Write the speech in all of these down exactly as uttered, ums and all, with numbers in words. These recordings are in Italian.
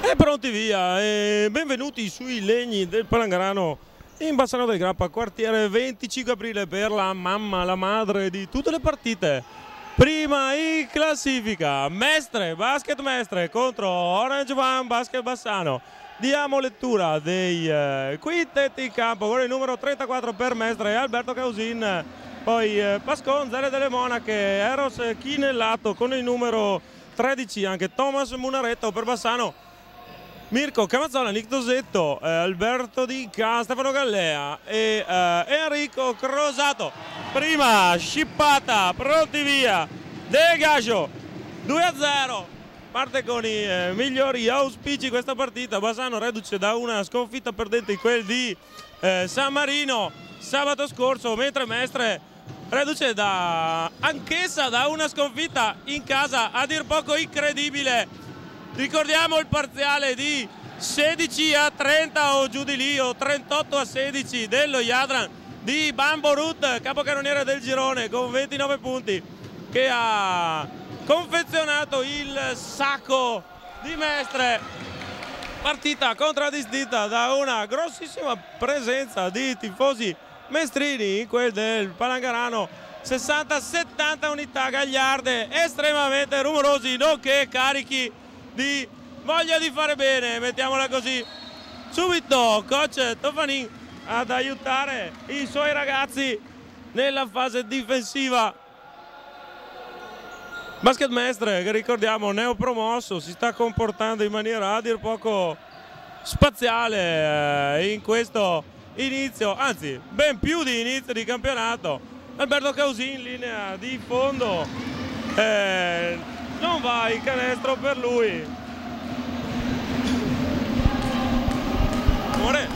E pronti via, e benvenuti sui legni del Palangarano in Bassano del Grappa, quartiere venticinque aprile, per la mamma, la madre di tutte le partite. Prima in classifica, Mestre, Basket Mestre contro Orange One Basket Bassano. Diamo lettura dei eh, quintetti in campo, con il numero trentaquattro per Mestre, Alberto Causin, poi eh, Pascon, Zelle delle Monache, Eros Chinellato con il numero tredici, anche Thomas Munaretto per Bassano, Mirko Camazzola, Nick Dosetto, eh, Alberto Dica, Stefano Gallea e eh, Enrico Crosato. Prima scippata, pronti via, De Gaggio, due a zero. Parte con i eh, migliori auspici questa partita. Bassano reduce da una sconfitta perdente in quel di eh, San Marino sabato scorso, mentre Mestre reduce da anch'essa da una sconfitta in casa a dir poco incredibile. Ricordiamo il parziale di sedici a trenta o giù di lì, o trentotto a sedici dello Jadran di Bambo Ruth, capocannoniere del girone, con ventinove punti, che ha confezionato il sacco di Mestre. Partita contraddistinta da una grossissima presenza di tifosi mestrini in quel del Palangarano. Sessanta settanta unità gagliarde, estremamente rumorosi, nonché carichi di voglia di fare bene, mettiamola così. Subito coach Tofanin ad aiutare i suoi ragazzi nella fase difensiva. Basket Mestre, che ricordiamo neopromosso, si sta comportando in maniera a dir poco spaziale eh, in questo inizio, anzi ben più di inizio di campionato. Alberto Causin in linea di fondo, eh, non va il canestro per lui. Amore.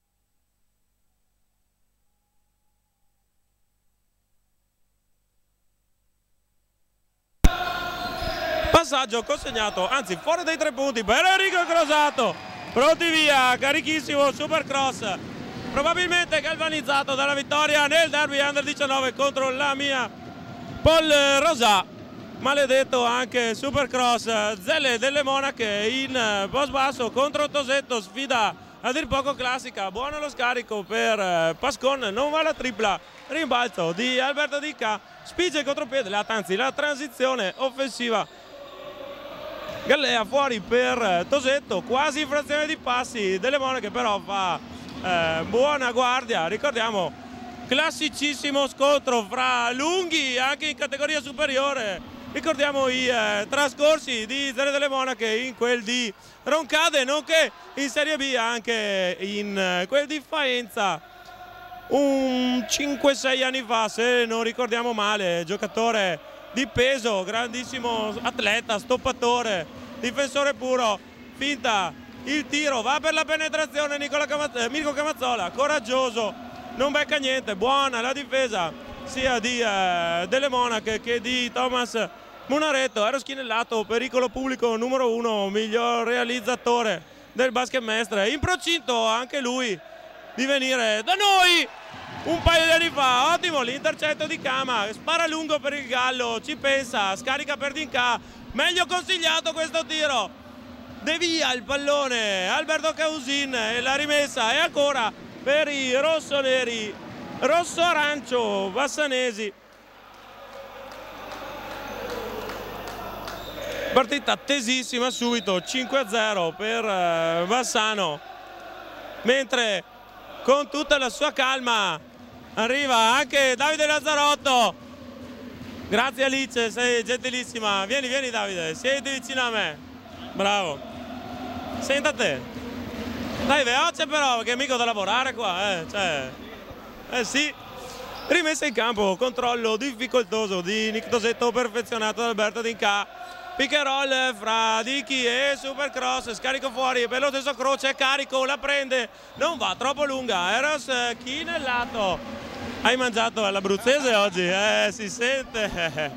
Passaggio consegnato, anzi fuori dai tre punti per Enrico Crosato. Pronti via, carichissimo Supercross, probabilmente galvanizzato dalla vittoria nel derby under diciannove contro la mia Paul Rosà. Maledetto anche Supercross, Zelle delle Monache in post basso contro Tosetto, sfida a dir poco classica. Buono lo scarico per Pascon, non va la tripla, rimbalzo di Alberto Dica, spinge il contropiede, anzi la transizione offensiva. Gallea fuori per Tosetto, quasi infrazione di passi delle Monache, però fa eh, buona guardia. Ricordiamo, classicissimo scontro fra lunghi anche in categoria superiore. Ricordiamo i eh, trascorsi di Zelle delle Monache in quel di Roncade, nonché in Serie B anche in eh, quel di Faenza un cinque sei anni fa, se non ricordiamo male. Giocatore di peso, grandissimo atleta, stoppatore, difensore puro, finta il tiro, va per la penetrazione Nicola Camazz eh, Mirko Camazzola, coraggioso, non becca niente. Buona la difesa sia di eh, delle Monache che di Thomas Munaretto. Eros Chinellato, pericolo pubblico numero uno, miglior realizzatore del Basket Mestre, in procinto anche lui di venire da noi un paio di anni fa. Ottimo l'intercetto di Cama, spara lungo per il Gallo, ci pensa, scarica per Dinca, meglio consigliato questo tiro, devia il pallone Alberto Causin e la rimessa è ancora per i rossoneri, rosso-arancio bassanesi. Partita tesissima subito, cinque a zero per Bassano, mentre con tutta la sua calma arriva anche Davide Lazzarotto. Grazie Alice, sei gentilissima. Vieni, vieni Davide, siedi vicino a me. Bravo. Senta te. Dai, veloce però, perché è mica da lavorare qua, eh. Cioè, eh sì. Rimessa in campo, controllo difficoltoso di Nick Dosetto, perfezionato da Alberto Dinca. Pick and roll fra Dichi e Supercross, scarico fuori per lo stesso Croce, carico, la prende, non va, troppo lunga. Eros Chinellato. Hai mangiato all'abruzzese oggi? Eh, si sente.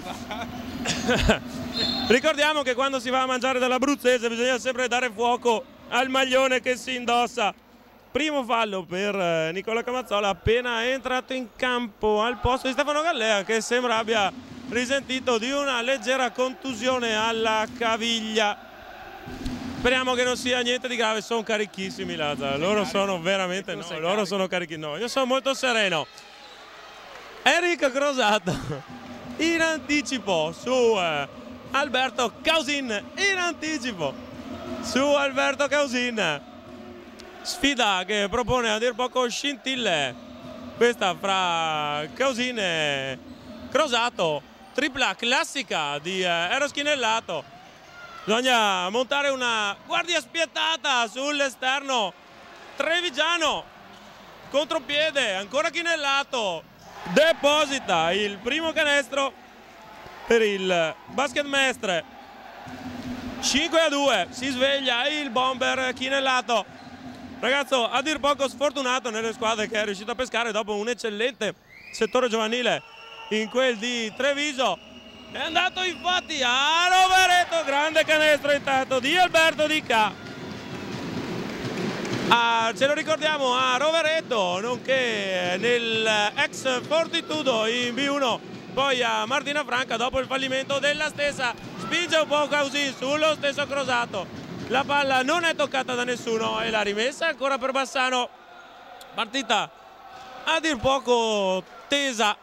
Ricordiamo che quando si va a mangiare dall'abruzzese bisogna sempre dare fuoco al maglione che si indossa. Primo fallo per Nicola Camazzola, appena entrato in campo al posto di Stefano Gallea, che sembra abbia risentito di una leggera contusione alla caviglia. Speriamo che non sia niente di grave, sono carichissimi Lazza, loro sono veramente, no, loro sono carichi, no, io sono molto sereno. Eric Crosato in anticipo su eh, Alberto Causin, in anticipo su Alberto Causin. Sfida che propone a dir poco scintille, questa fra Causin e Crosato, tripla classica di eh, Eros Chinellato. Bisogna montare una guardia spietata sull'esterno trevigiano, contropiede, ancora Chinellato, deposita il primo canestro per il Basket Mestre. Cinque a due, si sveglia il bomber Chinellato, ragazzo a dir poco sfortunato nelle squadre che è riuscito a pescare dopo un eccellente settore giovanile in quel di Treviso. È andato infatti a Rovereto, grande canestro intanto di Alberto Di Ca. Ah, ce lo ricordiamo a Rovereto, nonché nel ex Fortitudo in B uno, poi a Martina Franca dopo il fallimento della stessa. Spinge un po' così sullo stesso Crosato, la palla non è toccata da nessuno e la rimessa ancora per Bassano. Partita a dir poco tesa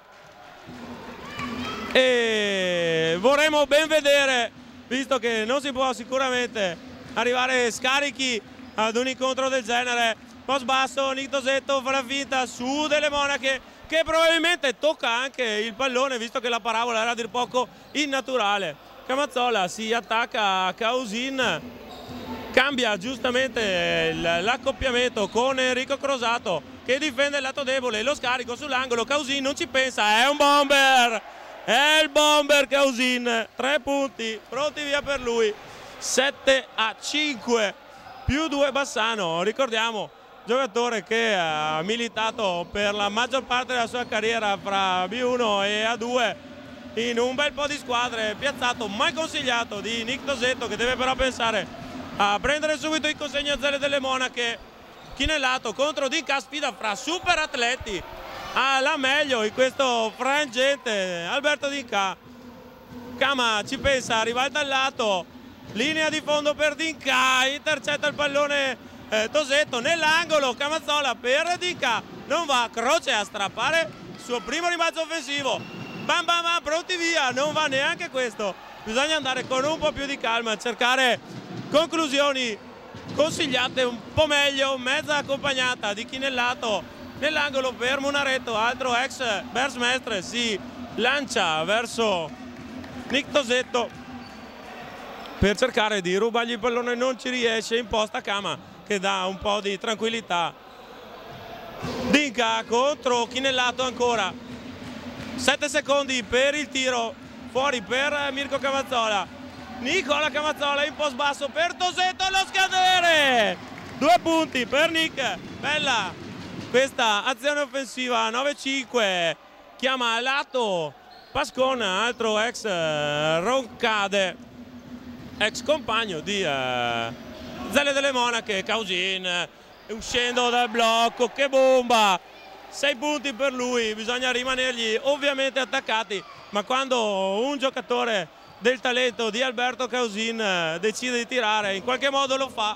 e vorremmo ben vedere, visto che non si può sicuramente arrivare scarichi ad un incontro del genere. Post basso, Nictosetto fa la finta su Delle Monache, che probabilmente tocca anche il pallone, visto che la parabola era a dir poco innaturale. Camazzola si attacca a Causin, cambia giustamente l'accoppiamento con Enrico Crosato che difende il lato debole, lo scarico sull'angolo, Causin non ci pensa, è un bomber! È il bomber Causin, tre punti, pronti via per lui, sette a cinque, più due Bassano, ricordiamo, giocatore che ha militato per la maggior parte della sua carriera fra B uno e A due in un bel po' di squadre, piazzato, mai consigliato di Nictosetto, che deve però pensare a prendere subito in consegna Zelle Delle Monache. Chinellato contro Di Ca, sfida fra super atleti. Ah, la meglio in questo frangente Alberto Di Ca. Cama ci pensa, ribalta al lato, linea di fondo per Di Ca, intercetta il pallone eh, Tosetto nell'angolo, Camazzola per Di Ca, non va, Croce a strappare il suo primo rimbalzo offensivo, bam bam bam, pronti via, non va neanche questo, bisogna andare con un po' più di calma, cercare conclusioni consigliate un po' meglio, mezza accompagnata di Chinellato nell'angolo per Munaretto, altro ex Versmestre, si lancia verso Nictosetto per cercare di rubargli il pallone, non ci riesce, imposta Cama che dà un po' di tranquillità. Di Ca contro Chinellato ancora, sette secondi per il tiro, fuori per Mirko Camazzola, Nicola Camazzola in post basso per Tosetto allo scadere, due punti per Nick, bella questa azione offensiva. Nove a cinque, chiama a lato Pascon, altro ex eh, Roncade, ex compagno di eh, Zelle Delle Monache. Causin eh, uscendo dal blocco, che bomba, sei punti per lui, bisogna rimanergli ovviamente attaccati, ma quando un giocatore del talento di Alberto Causin eh, decide di tirare, in qualche modo lo fa.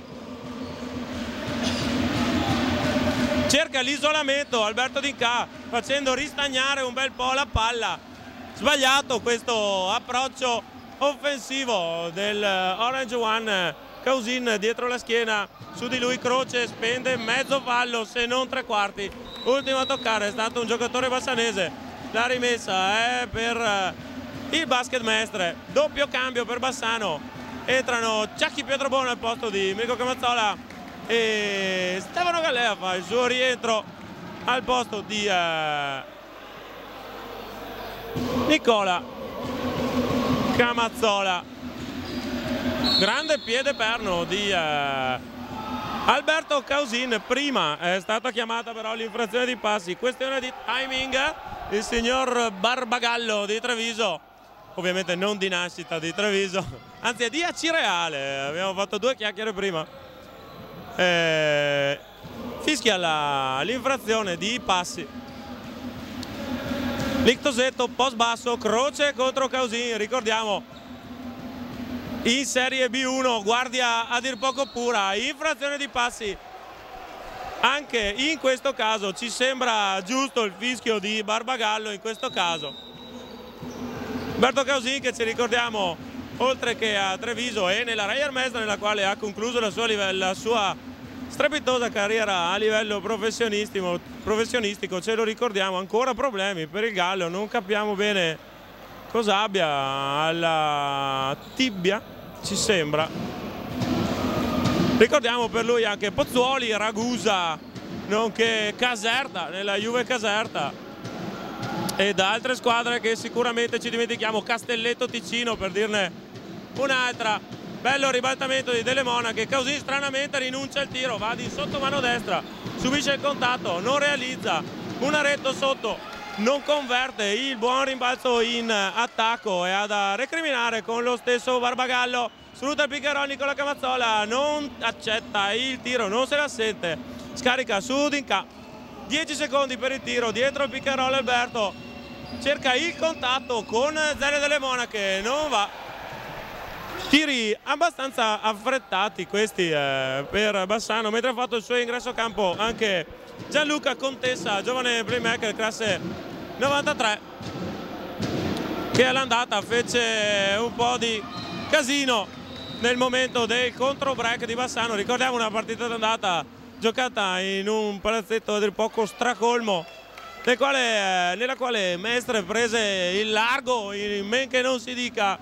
Cerca l'isolamento Alberto Di Ca, facendo ristagnare un bel po' la palla. Sbagliato questo approccio offensivo del Orange One. Causin dietro la schiena, su di lui Croce, spende mezzo fallo se non tre quarti. Ultimo a toccare è stato un giocatore bassanese. La rimessa è per il Basket Mestre, doppio cambio per Bassano. Entrano Ciacchi Pietrobona al posto di Mirko Camazzola e Stefano Gallea fa il suo rientro al posto di uh, Nicola Camazzola. Grande piede perno di uh, Alberto Causin. Prima è stata chiamata però l'infrazione di passi, questione di timing. Il signor Barbagallo di Treviso, ovviamente non di nascita di Treviso, anzi è di Acireale, abbiamo fatto due chiacchiere prima. Eh, fischia l'infrazione di passi. Nictosetto post basso, Croce contro Causin, ricordiamo in Serie B uno, guardia a dir poco pura, infrazione di passi. Anche in questo caso ci sembra giusto il fischio di Barbagallo in questo caso. Umberto Causin, che ci ricordiamo oltre che a Treviso e nella Reyer Mestre, nella quale ha concluso la sua, la sua strepitosa carriera a livello professionistico, professionistico, ce lo ricordiamo, ancora problemi per il Gallo, non capiamo bene cosa abbia alla tibia, ci sembra. Ricordiamo per lui anche Pozzuoli, Ragusa, nonché Caserta, nella Juve Caserta, ed altre squadre che sicuramente ci dimentichiamo, Castelletto Ticino per dirne un'altra. Bello ribaltamento di Delle Monache, Causin stranamente rinuncia al tiro, va di sotto mano destra, subisce il contatto, non realizza, Munaretto sotto, non converte, il buon rimbalzo in attacco e ha da recriminare con lo stesso Barbagallo. Sfrutta il pick and roll Nicola Camazzola, non accetta il tiro, non se la sente, scarica su Dinca, dieci secondi per il tiro, dietro il pick and roll Alberto, cerca il contatto con Zene Delle Monache, non va. Tiri abbastanza affrettati questi eh, per Bassano, mentre ha fatto il suo ingresso a campo anche Gianluca Contessa, giovane playmaker classe novantatré, che all'andata fece un po' di casino nel momento del contro break di Bassano. Ricordiamo una partita d'andata giocata in un palazzetto a dir poco stracolmo, nel quale, eh, nella quale Mestre prese il largo in men che non si dica,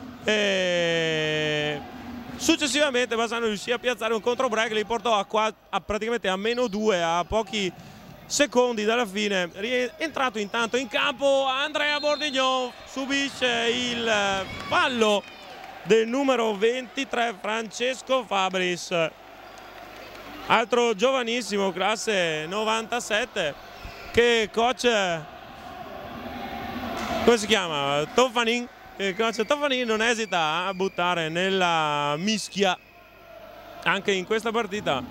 e successivamente Bassano riuscì a piazzare un contro break, li portò a, qua, a praticamente a meno due a pochi secondi dalla fine. Rientrato intanto in campo Andrea Bordignon, subisce il fallo del numero ventitré Francesco Fabris, altro giovanissimo classe novantasette, che coach, come si chiama, Toffanin, che coach Toffanin non esita a buttare nella mischia anche in questa partita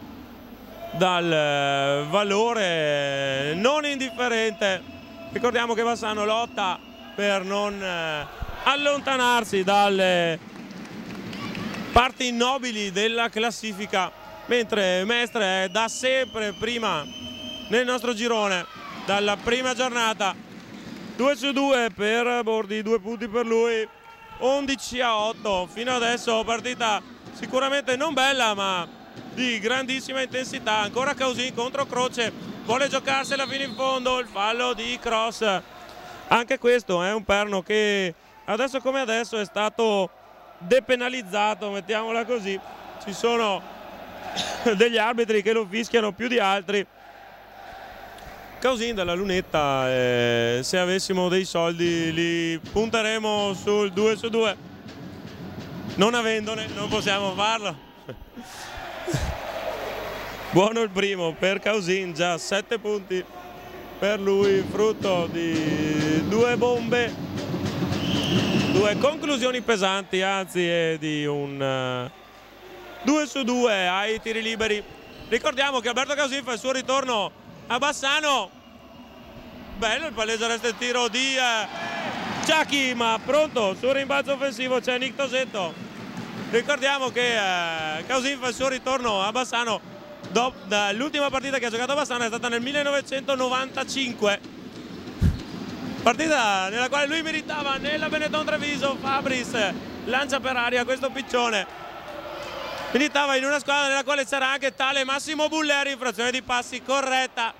dal valore non indifferente. Ricordiamo che Bassano lotta per non allontanarsi dalle parti nobili della classifica, mentre Mestre è da sempre prima nel nostro girone, dalla prima giornata. Due su due per Bordi, due punti per lui, undici a otto fino adesso, partita sicuramente non bella ma di grandissima intensità. Ancora Causin contro Croce, vuole giocarsela fino in fondo, il fallo di Cross. Anche questo è un perno che adesso come adesso è stato depenalizzato, mettiamola così, ci sono degli arbitri che lo fischiano più di altri. Causin dalla lunetta, eh, se avessimo dei soldi li punteremo sul due su due, non avendone non possiamo farlo. Buono il primo per Causin, già sette punti per lui, frutto di due bombe, due conclusioni pesanti, anzi è di un due su due ai tiri liberi. Ricordiamo che Alberto Causin fa il suo ritorno a Bassano, bello il palese resta il tiro di eh, Ciacchi, ma pronto sul rimbalzo offensivo c'è Nick Tosetto. Ricordiamo che eh, Causin fa il suo ritorno a Bassano, l'ultima partita che ha giocato a Bassano è stata nel millenovecentonovantacinque, partita nella quale lui meritava nella Benetton Treviso. Fabris lancia per aria questo piccione, militava in una squadra nella quale c'era anche tale Massimo Bulleri, infrazione di passi corretta.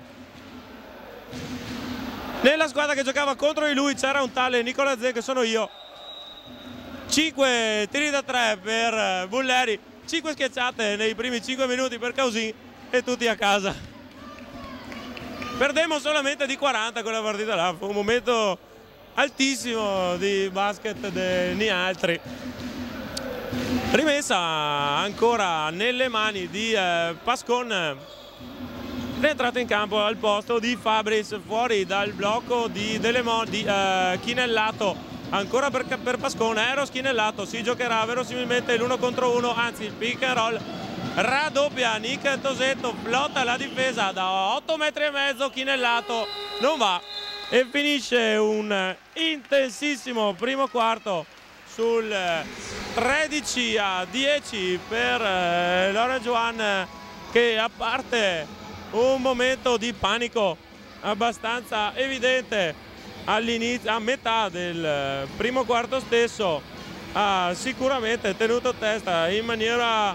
Nella squadra che giocava contro di lui c'era un tale Nicola Zen, che sono io. cinque tiri da tre per Bulleri, cinque schiacciate nei primi cinque minuti per Causin e tutti a casa. Perdemmo solamente di quaranta quella partita là, fu un momento altissimo di basket degli altri. Rimessa ancora nelle mani di eh, Pascon, rientrato in campo al posto di Fabris, fuori dal blocco di, Delemon, di eh, Chinellato, ancora per, per Pascon, Eros Chinellato, si giocherà verosimilmente l'uno contro uno, anzi il pick and roll, raddoppia Nick Tosetto, flotta la difesa da otto metri e mezzo, Chinellato non va e finisce un intensissimo primo quarto sul tredici a dieci per eh, Laurent Juan, che a parte un momento di panico abbastanza evidente all'inizio, a metà del primo quarto stesso, ha sicuramente tenuto testa in maniera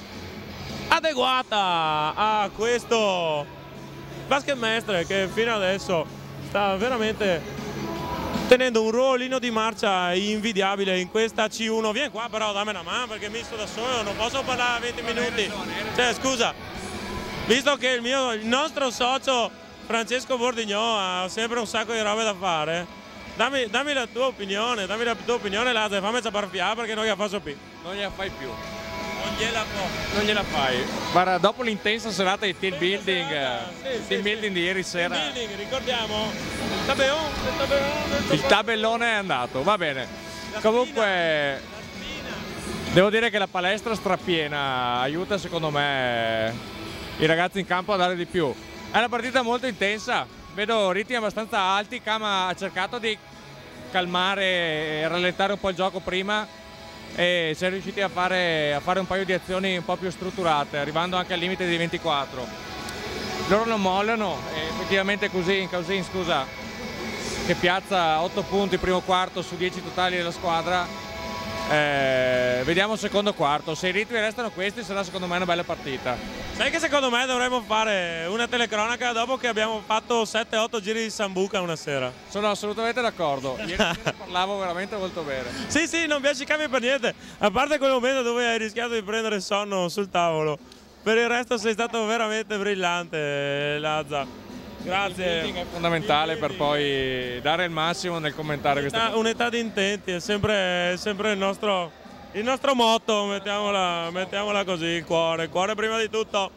adeguata a questo Basketmestre, che fino adesso sta veramente tenendo un ruolino di marcia invidiabile in questa C uno. Vieni qua però, dammi una mano perché mi sto da solo, non posso parlare venti minuti. Cioè, scusa, visto che il, mio, il nostro socio Francesco Bordignon ha sempre un sacco di robe da fare, dammi, dammi la tua opinione, dammi la tua opinione, Lazio, fammi sparpiare perché non gliela faccio più. Non gliela fai più. Non gliela può. Non gliela fai. Guarda, dopo l'intensa serata di team building, Sì, sì, team sì. building di ieri sera, Team building, ricordiamo il tabellone, il tabellone, il tabellone è andato, va bene. La Comunque spina, la spina. devo dire che la palestra strapiena aiuta secondo me i ragazzi in campo a dare di più. È una partita molto intensa, vedo ritmi abbastanza alti. Kama ha cercato di calmare e rallentare un po' il gioco prima e si è riusciti a fare, a fare un paio di azioni un po' più strutturate, arrivando anche al limite di ventiquattro. Loro non mollano e effettivamente così, Cousin, scusa, che piazza otto punti il primo quarto su dieci totali della squadra. Eh, vediamo il secondo quarto, se i ritmi restano questi sarà secondo me una bella partita. Sai che secondo me dovremmo fare una telecronaca dopo che abbiamo fatto sette otto giri di Sambuca una sera. Sono assolutamente d'accordo, ieri sera parlavo veramente molto bene. Sì, sì, non piace cambia per niente, a parte quel momento dove hai rischiato di prendere sonno sul tavolo. Per il resto sei stato veramente brillante, Lazza. Grazie. Il è fondamentale per poi dare il massimo nel commentare queste cose. Un'età di intenti è sempre, è sempre il, nostro, il nostro motto, mettiamola, mettiamola così, il cuore, il cuore prima di tutto.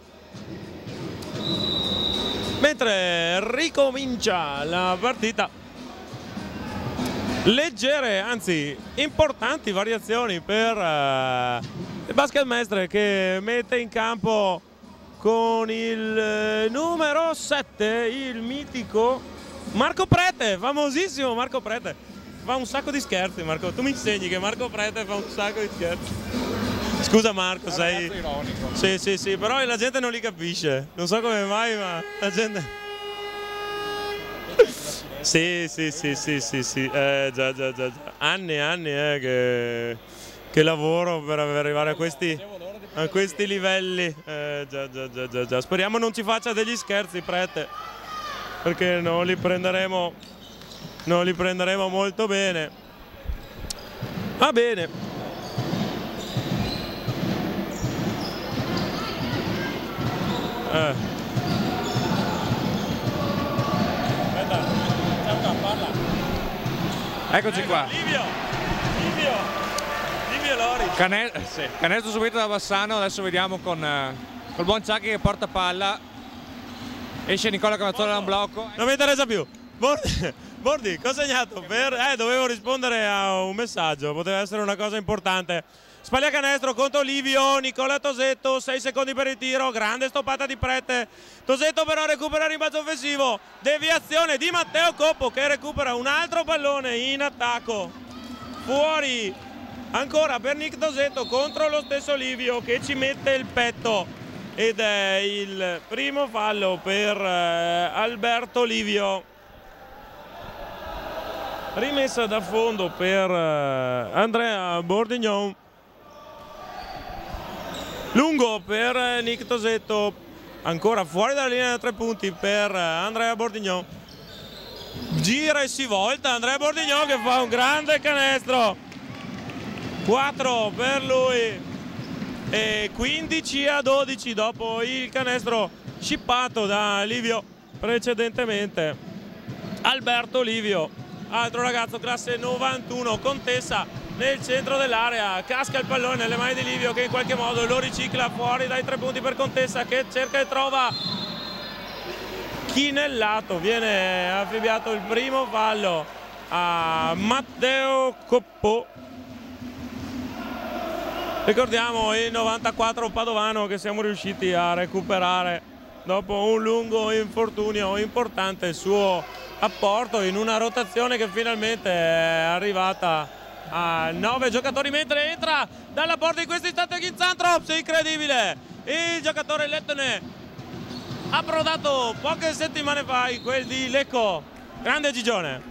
Mentre ricomincia la partita, leggere, anzi importanti variazioni per uh, il Basketmestre, che mette in campo con il numero sette il mitico Marco Prete, famosissimo Marco Prete. Fa un sacco di scherzi, Marco, tu mi insegni che Marco Prete fa un sacco di scherzi. Scusa Marco, È sei... un ironico. Sì, sì, sì, però la gente non li capisce, non so come mai, ma la gente... Sì, sì, sì, sì, sì, sì, eh, già, già, già, già. Anni e anni eh, che, che lavoro per arrivare a questi... a questi livelli, eh, già, già, già, già, già. Speriamo non ci faccia degli scherzi Prete, perché non li prenderemo, non li prenderemo molto bene. Va bene. Eh. Aspetta, ciao, parla. Eccoci qua. Livio, Livio. Lori. Cane sì. Canestro subito da Bassano, adesso vediamo con eh, col buon Ciacchi che porta palla. Esce Nicola Cavazzolo da un blocco. Non mi interessa più. Bordi, Bordi cosa ha segnato? Per, eh, dovevo rispondere a un messaggio, poteva essere una cosa importante. Spaglia canestro contro Livio, Nicola Tosetto, sei secondi per il tiro, grande stoppata di Prete. Tosetto però recupera il rimbalzo offensivo, deviazione di Matteo Coppo che recupera un altro pallone in attacco. Fuori. Ancora per Nick Tosetto contro lo stesso Livio che ci mette il petto ed è il primo fallo per eh, Alberto Livio. Rimessa da fondo per eh, Andrea Bordignon. Lungo per eh, Nick Tosetto, ancora fuori dalla linea da tre punti per eh, Andrea Bordignon. Gira e si volta Andrea Bordignon che fa un grande canestro. quattro per lui e quindici a dodici dopo il canestro shippato da Livio precedentemente. Alberto Livio, altro ragazzo classe novantuno, Contessa nel centro dell'area, casca il pallone nelle mani di Livio che in qualche modo lo ricicla fuori dai tre punti per Contessa che cerca e trova Chinellato. Viene affibbiato il primo fallo a Matteo Coppo. Ricordiamo il novantaquattro padovano che siamo riusciti a recuperare dopo un lungo infortunio. Importante il suo apporto in una rotazione che finalmente è arrivata a nove giocatori, mentre entra dalla porta in questo istante Ginzantrops, incredibile, il giocatore lettone approdato poche settimane fa in quel di Lecco, grande Gigione.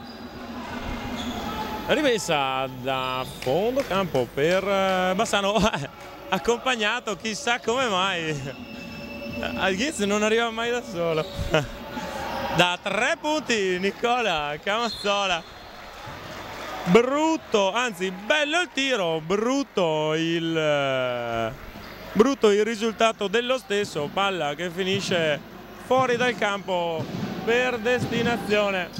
Rimessa da fondo campo per Bassano, accompagnato chissà come mai, al Ghizz non arriva mai da solo. Da tre punti Nicola Camazzola, brutto, anzi bello il tiro, brutto il, brutto il risultato dello stesso, palla che finisce fuori dal campo per destinazione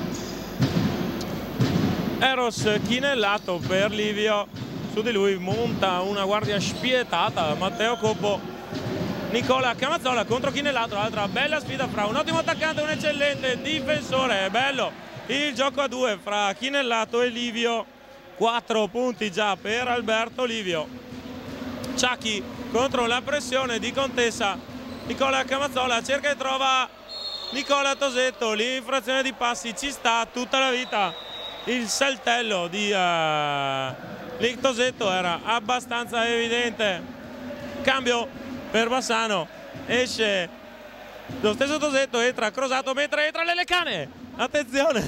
Eros Chinellato per Livio. Su di lui monta una guardia spietata Matteo Coppo. Nicola Camazzola contro Chinellato, altra bella sfida fra un ottimo attaccante e un eccellente difensore. Bello il gioco a due fra Chinellato e Livio, quattro punti già per Alberto Livio. Ciacchi contro la pressione di Contessa, Nicola Camazzola cerca e trova Nicola Tosetto, l'infrazione di passi ci sta tutta la vita. Il saltello di uh, Tosetto era abbastanza evidente. Cambio per Bassano, esce lo stesso Tosetto, entra Crosato mentre entra Lelecane, attenzione,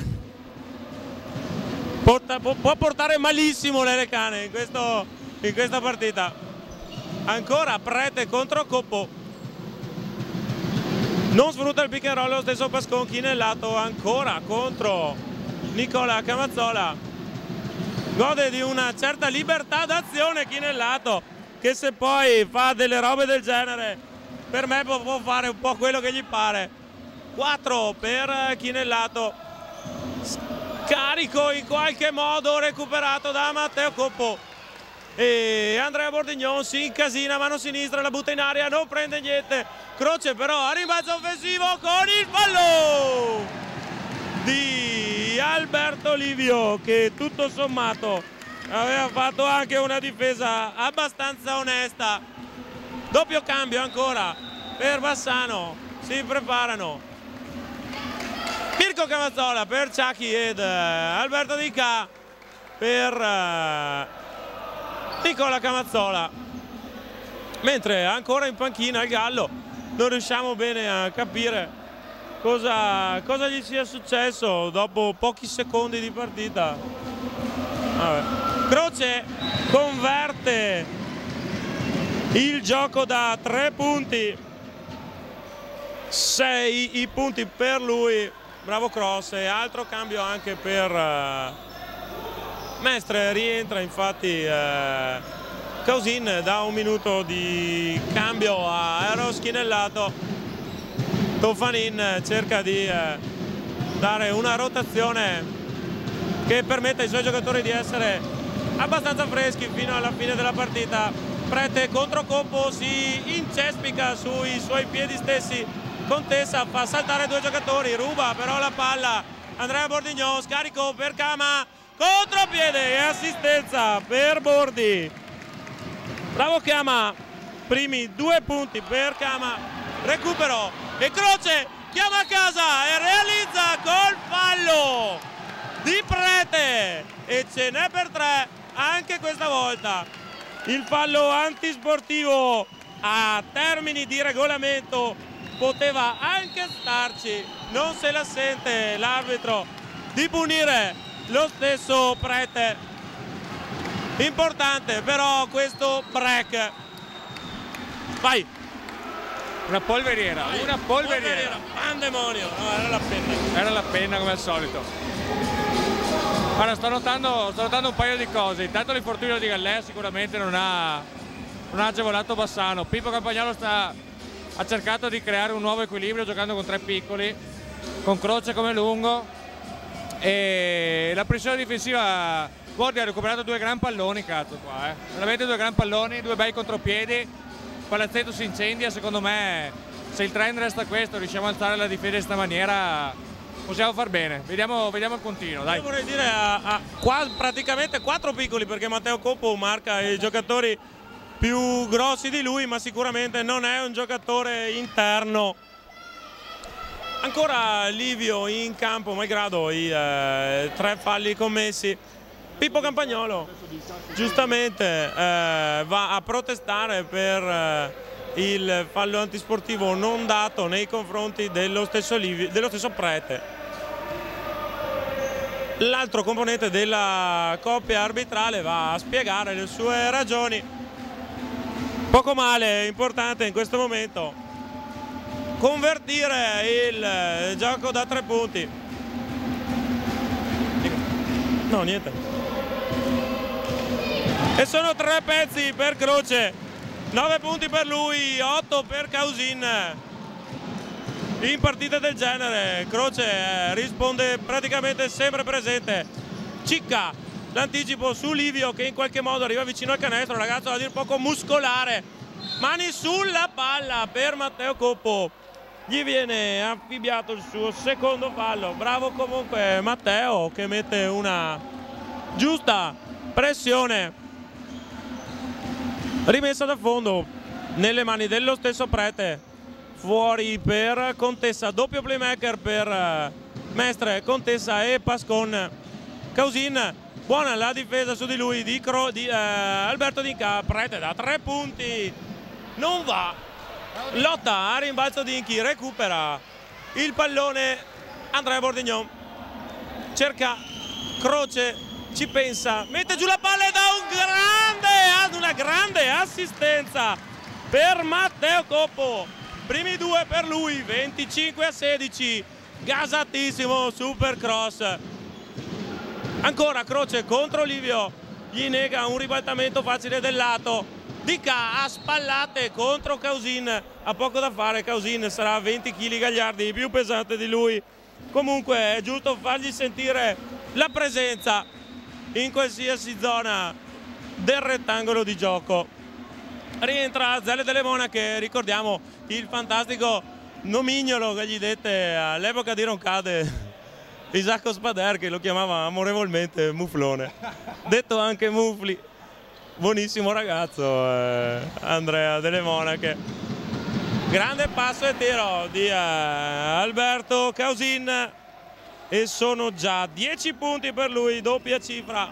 Porta, può, può portare malissimo Lelecane in, questo, in questa partita. Ancora Prete contro Coppo, non sfrutta il pick and roll lo stesso Pascon. Chinellato ancora contro Nicola Camazzola, gode di una certa libertà d'azione Chinellato, che se poi fa delle robe del genere per me può fare un po' quello che gli pare. Quattro per Chinellato, scarico in qualche modo recuperato da Matteo Coppo e Andrea Bordignon si incasina, mano sinistra, la butta in aria, non prende niente. Croce però a rimbalzo offensivo con il fallo di Alberto Livio, che tutto sommato aveva fatto anche una difesa abbastanza onesta. Doppio cambio ancora per Bassano, si preparano Mirko Camazzola per Ciacchi ed uh, Alberto Di Ca per uh, Nicola Camazzola, mentre ancora in panchina il Gallo non riusciamo bene a capire cosa, cosa gli sia successo dopo pochi secondi di partita. Vabbè. Croce converte il gioco da tre punti, sei i punti per lui, bravo Cross, e altro cambio anche per uh, Mestre. Rientra infatti uh, Causin da un minuto di cambio a Eros Chinellato. Tofanin cerca di uh, dare una rotazione che permetta ai suoi giocatori di essere abbastanza freschi fino alla fine della partita. Prete contro Coppo, si incespica sui suoi piedi stessi. Contessa fa saltare due giocatori, ruba però la palla Andrea Bordignon, scarico per Cama, contropiede e assistenza per Bordi. Bravo Cama, primi due punti per Cama, recupero e Croce chiama a casa e realizza col fallo di Prete e ce n'è per tre anche questa volta. Il fallo antisportivo a termini di regolamento poteva anche starci, non se la sente l'arbitro di punire lo stesso Prete. Importante però questo break. Vai. Una polveriera, Vai. una polveriera. polveriera. Pandemonio, no, era la penna. Era la penna come al solito. Guarda, sto notando, sto notando un paio di cose. Intanto l'infortunio di Gallè sicuramente non ha, non ha agevolato Bassano. Pippo Campagnolo sta, ha cercato di creare un nuovo equilibrio giocando con tre piccoli, con Croce come lungo, e la pressione difensiva. Bordi ha recuperato due gran palloni, cazzo qua, eh. Veramente due gran palloni, due bei contropiedi. Palazzetto si incendia, secondo me se il trend resta questo, riusciamo a alzare la difesa in questa maniera, possiamo far bene. Vediamo, vediamo il continuo, dai. Io vorrei dire a, a qua, praticamente quattro piccoli, perché Matteo Coppo marca i giocatori più grossi di lui, ma sicuramente non è un giocatore interno. Ancora Livio in campo, malgrado i eh, tre falli commessi. Pippo Campagnolo giustamente eh, va a protestare per eh, il fallo antisportivo non dato nei confronti dello stesso, Livi, dello stesso Prete. L'altro componente della coppia arbitrale va a spiegare le sue ragioni. Poco male, importante in questo momento convertire il gioco da tre punti. No, niente. E sono tre pezzi per Croce, nove punti per lui, otto per Causin. In partite del genere Croce risponde praticamente sempre presente. Cicca, l'anticipo su Livio che in qualche modo arriva vicino al canestro, ragazzo a dir poco muscolare. Mani sulla palla per Matteo Coppo. Gli viene affibbiato il suo secondo fallo. Bravo comunque Matteo che mette una giusta pressione. Rimessa da fondo nelle mani dello stesso Prete, fuori per Contessa, doppio playmaker per Mestre, Contessa e Pascon. Causin, buona la difesa su di lui di, Cro, di eh, Alberto Dinca. Prete da tre punti, non va, lotta a rimbalzo Dinchi, recupera il pallone Andrea Bordignon, cerca Croce, ci pensa, mette giù la palla e dà un grande, una grande assistenza per Matteo Coppo. Primi due per lui, venticinque a sedici, gasatissimo Supercross. Ancora Croce contro Livio, gli nega un ribaltamento facile del lato. Dica a spallate contro Causin, ha poco da fare, Causin sarà venti chili gagliardi, più pesante di lui. Comunque è giusto fargli sentire la presenza in qualsiasi zona del rettangolo di gioco. Rientra Zelle delle Monache, ricordiamo il fantastico nomignolo che gli dette all'epoca di Roncade Isacco Spader, che lo chiamava amorevolmente Muflone, detto anche Mufli. Buonissimo ragazzo eh, Andrea delle Monache. Grande passo e tiro di eh, Alberto Causin e sono già dieci punti per lui, doppia cifra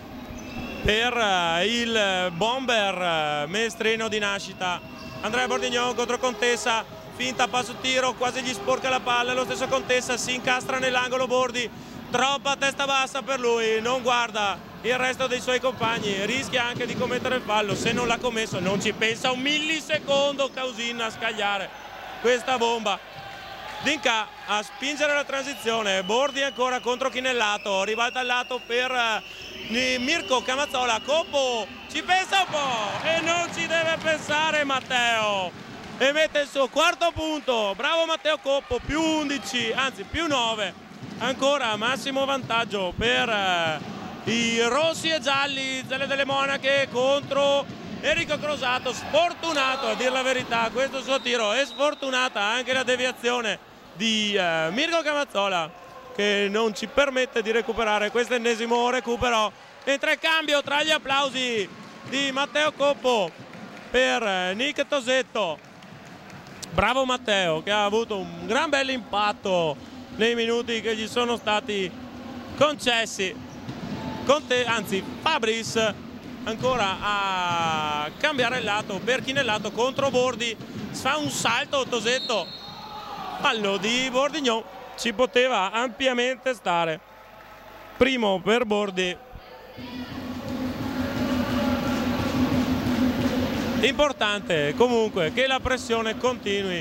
per uh, il bomber uh, mestrino di nascita. Andrea Bordignon contro Contessa, finta passo tiro, quasi gli sporca la palla, lo stesso Contessa si incastra nell'angolo Bordi, troppa testa bassa per lui, non guarda il resto dei suoi compagni, rischia anche di commettere il fallo, se non l'ha commesso non ci pensa un millisecondo Causin a scagliare questa bomba. Dinca a spingere la transizione, Bordi ancora contro Chinellato, ribalta al lato per uh, Mirko Camazzola, Coppo ci pensa un po' e non ci deve pensare Matteo e mette il suo quarto punto. Bravo Matteo Coppo, più undici, anzi più nove, ancora massimo vantaggio per uh, i rossi e gialli. Zelle delle Monache contro Enrico Crosato, sfortunato a dir la verità questo suo tiro, è sfortunata anche la deviazione di uh, Mirko Camazzola che non ci permette di recuperare questo ennesimo recupero. Entra il cambio tra gli applausi di Matteo Coppo per uh, Nick Tosetto. Bravo Matteo che ha avuto un gran bel impatto nei minuti che gli sono stati concessi. Conte, anzi Fabris ancora a cambiare il lato per Chinellato contro Bordi, fa un salto Tosetto, fallo di Bordignon, ci poteva ampiamente stare. Primo per Bordi. Importante comunque che la pressione continui.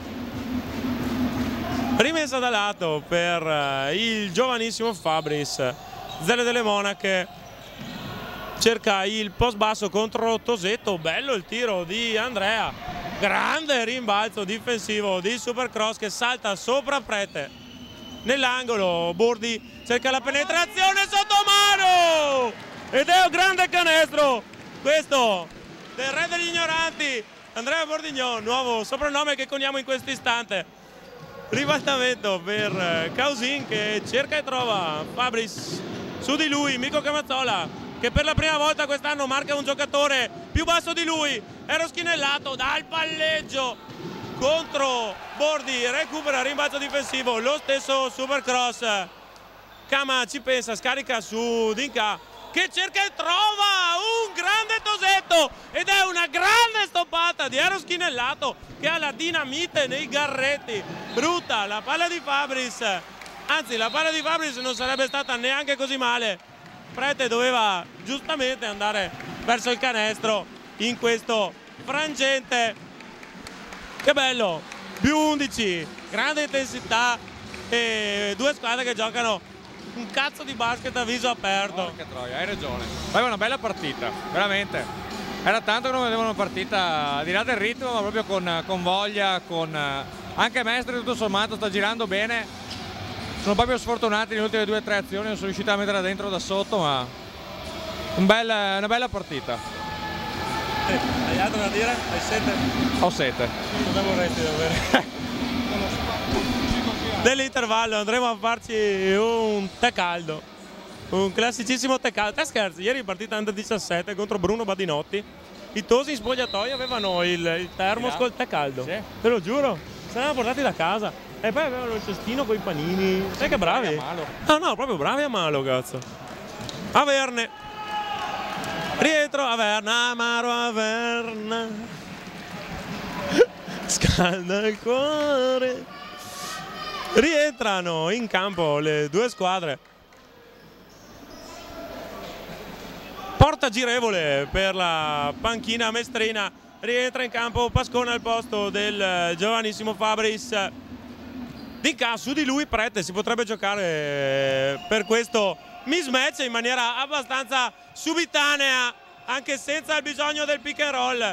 Rimessa da lato per il giovanissimo Fabris. Zelle delle Monache cerca il post basso contro Tosetto, bello il tiro di Andrea, grande rimbalzo difensivo di Supercross che salta sopra Prete nell'angolo. Bordi cerca la penetrazione sotto mano ed è un grande canestro questo del re degli ignoranti Andrea Bordignon, nuovo soprannome che coniamo in questo istante. Ribaltamento per Causin che cerca e trova Fabris, su di lui Mirko Camazzola che per la prima volta quest'anno marca un giocatore più basso di lui. Eros Chinellato dal palleggio contro Bordi, recupera rimbalzo difensivo, lo stesso Supercross. Cama ci pensa, scarica su Dinca, che cerca e trova un grande Tosetto ed è una grande stoppata di Eros Chinellato che ha la dinamite nei garretti. Brutta la palla di Fabris, anzi la palla di Fabris non sarebbe stata neanche così male. Prete doveva giustamente andare verso il canestro in questo frangente. Che bello, più undici, grande intensità e due squadre che giocano un cazzo di basket a viso aperto. Porca troia, hai ragione. Poi una bella partita, veramente. Era tanto che non vedevo una partita al di là del ritmo, ma proprio con, con voglia, con anche Mestre tutto sommato sta girando bene. Sono proprio sfortunati nelle ultime due o tre azioni, non sono riuscito a metterla dentro da sotto, ma un bel, una bella partita. Hai altro da dire? Hai sete? Ho sete. Cosa vorresti davvero? Nell'intervallo andremo a farci un tè caldo, un classicissimo tè caldo. Te scherzi, ieri partita under diciassette contro Bruno Badinotti, i tosi in spogliatoio avevano il, il termos col tè caldo, sì. Te lo giuro, se l'hanno portati da casa e poi avevano il cestino con i panini. Sai che bravi? No, no, proprio bravi a malo, cazzo. Averne, rientro Averna, amaro Averna, scalda il cuore. Rientrano in campo le due squadre. Porta girevole per la panchina mestrina. Rientra in campo Pascone al posto del giovanissimo Fabris. Di qua su di lui Prete si potrebbe giocare per questo mismatch in maniera abbastanza subitanea, anche senza il bisogno del pick and roll.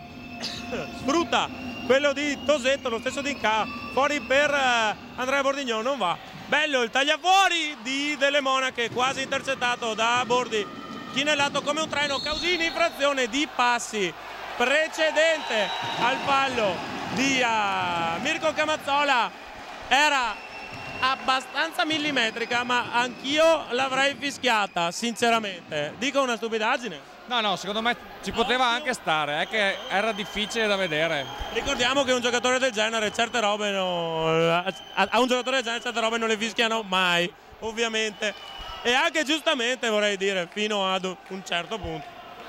Sfrutta quello di Tosetto, lo stesso di K, fuori per Andrea Bordignon, non va. Bello il tagliafuori di Delle Monache, quasi intercettato da Bordi. Chinellato come un treno, Causini infrazione di passi precedente al fallo di uh, Mirko Camazzola. Era abbastanza millimetrica, ma anch'io l'avrei fischiata, sinceramente. Dico una stupidaggine? No, no, secondo me ci poteva anche stare, è che era difficile da vedere. Ricordiamo che un giocatore del genere certe robe no, a un giocatore del genere certe robe non le fischiano mai, ovviamente. E anche giustamente, vorrei dire, fino ad un certo punto.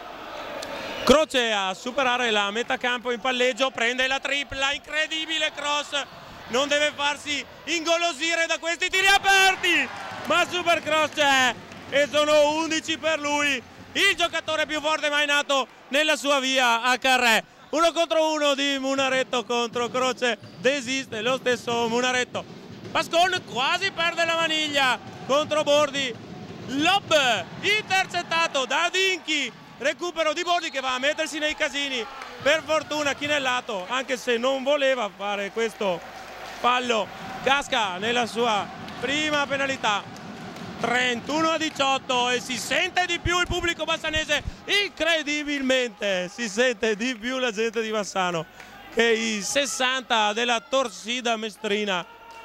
Croce a superare la metà campo in palleggio, prende la tripla, incredibile cross. Non deve farsi ingolosire da questi tiri aperti, ma super cross c'è e sono undici per lui. Il giocatore più forte mai nato nella sua via a Carré. Uno contro uno di Munaretto contro Croce. Desiste lo stesso Munaretto. Pascone quasi perde la maniglia contro Bordi. Lob intercettato da Dinchi. Recupero di Bordi che va a mettersi nei casini. Per fortuna Chinellato, anche se non voleva fare questo fallo, casca nella sua prima penalità. trentuno a diciotto e si sente di più il pubblico bassanese, incredibilmente si sente di più la gente di Bassano che i sessanta della Torsida Mestrina.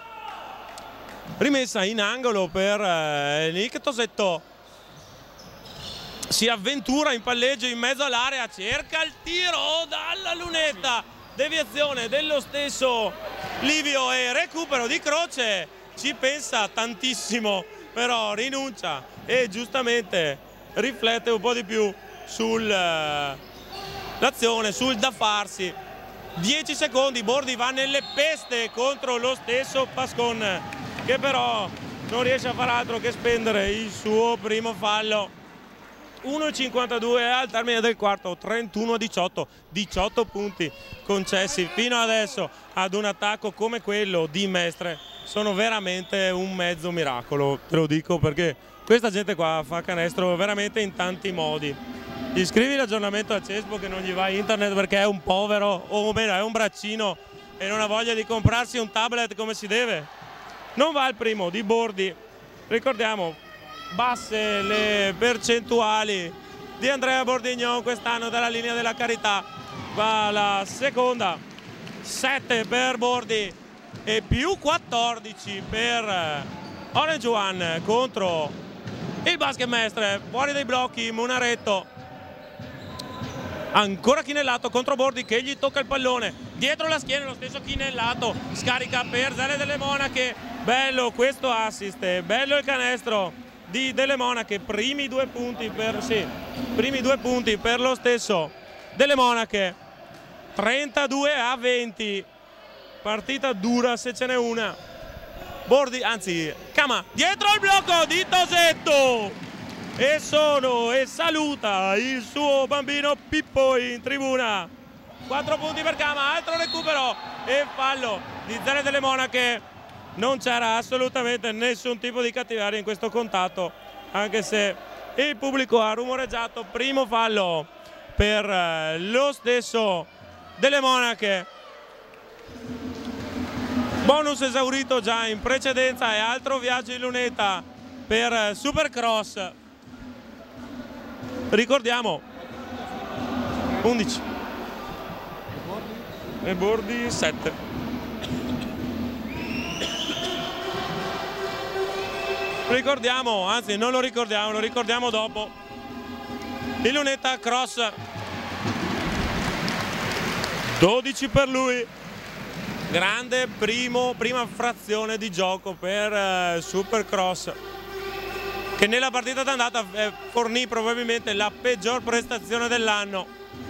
Rimessa in angolo per eh, Nick Tosetto, si avventura in palleggio in mezzo all'area, cerca il tiro dalla lunetta, deviazione dello stesso Livio e recupero di Croce, ci pensa tantissimo però rinuncia e giustamente riflette un po' di più sull'azione, uh, sul da farsi. dieci secondi, Bordi va nelle peste contro lo stesso Pascon che però non riesce a far altro che spendere il suo primo fallo. uno e cinquantadue al termine del quarto, trentuno a diciotto, diciotto punti concessi fino adesso ad un attacco come quello di Mestre. Sono veramente un mezzo miracolo, te lo dico perché questa gente qua fa canestro veramente in tanti modi. Gli scrivi l'aggiornamento a Cespo che non gli va internet perché è un povero, o meno è un braccino e non ha voglia di comprarsi un tablet come si deve. Non va il primo di Bordi, ricordiamo basse le percentuali di Andrea Bordignon quest'anno dalla linea della carità. Va la seconda, sette per Bordi e più quattordici per Orange One contro il basket Mestre. Fuori dai blocchi Munaretto, ancora Chinellato contro Bordi che gli tocca il pallone dietro la schiena, lo stesso Chinellato scarica per Zele Delle Monache. Bello questo assist, bello il canestro di Delle Monache, primi due punti per, sì, primi due punti per lo stesso Delle Monache, trentadue a venti, partita dura se ce n'è una. Bordi, anzi Cama dietro il blocco di Tosetto e sono e saluta il suo bambino Pippo in tribuna. Quattro punti per Cama, altro recupero e fallo di Zene Delle Monache. Non c'era assolutamente nessun tipo di cattiveria in questo contatto, anche se il pubblico ha rumoreggiato. Primo fallo per lo stesso Delle Monache. Bonus esaurito già in precedenza e altro viaggio in lunetta per Supercross. Ricordiamo undici e Bordi sette. Ricordiamo, anzi non lo ricordiamo, lo ricordiamo dopo. Il lunetta cross, dodici per lui. Grande primo, prima frazione di gioco per eh, Supercross, che nella partita d'andata eh, fornì probabilmente la peggior prestazione dell'anno.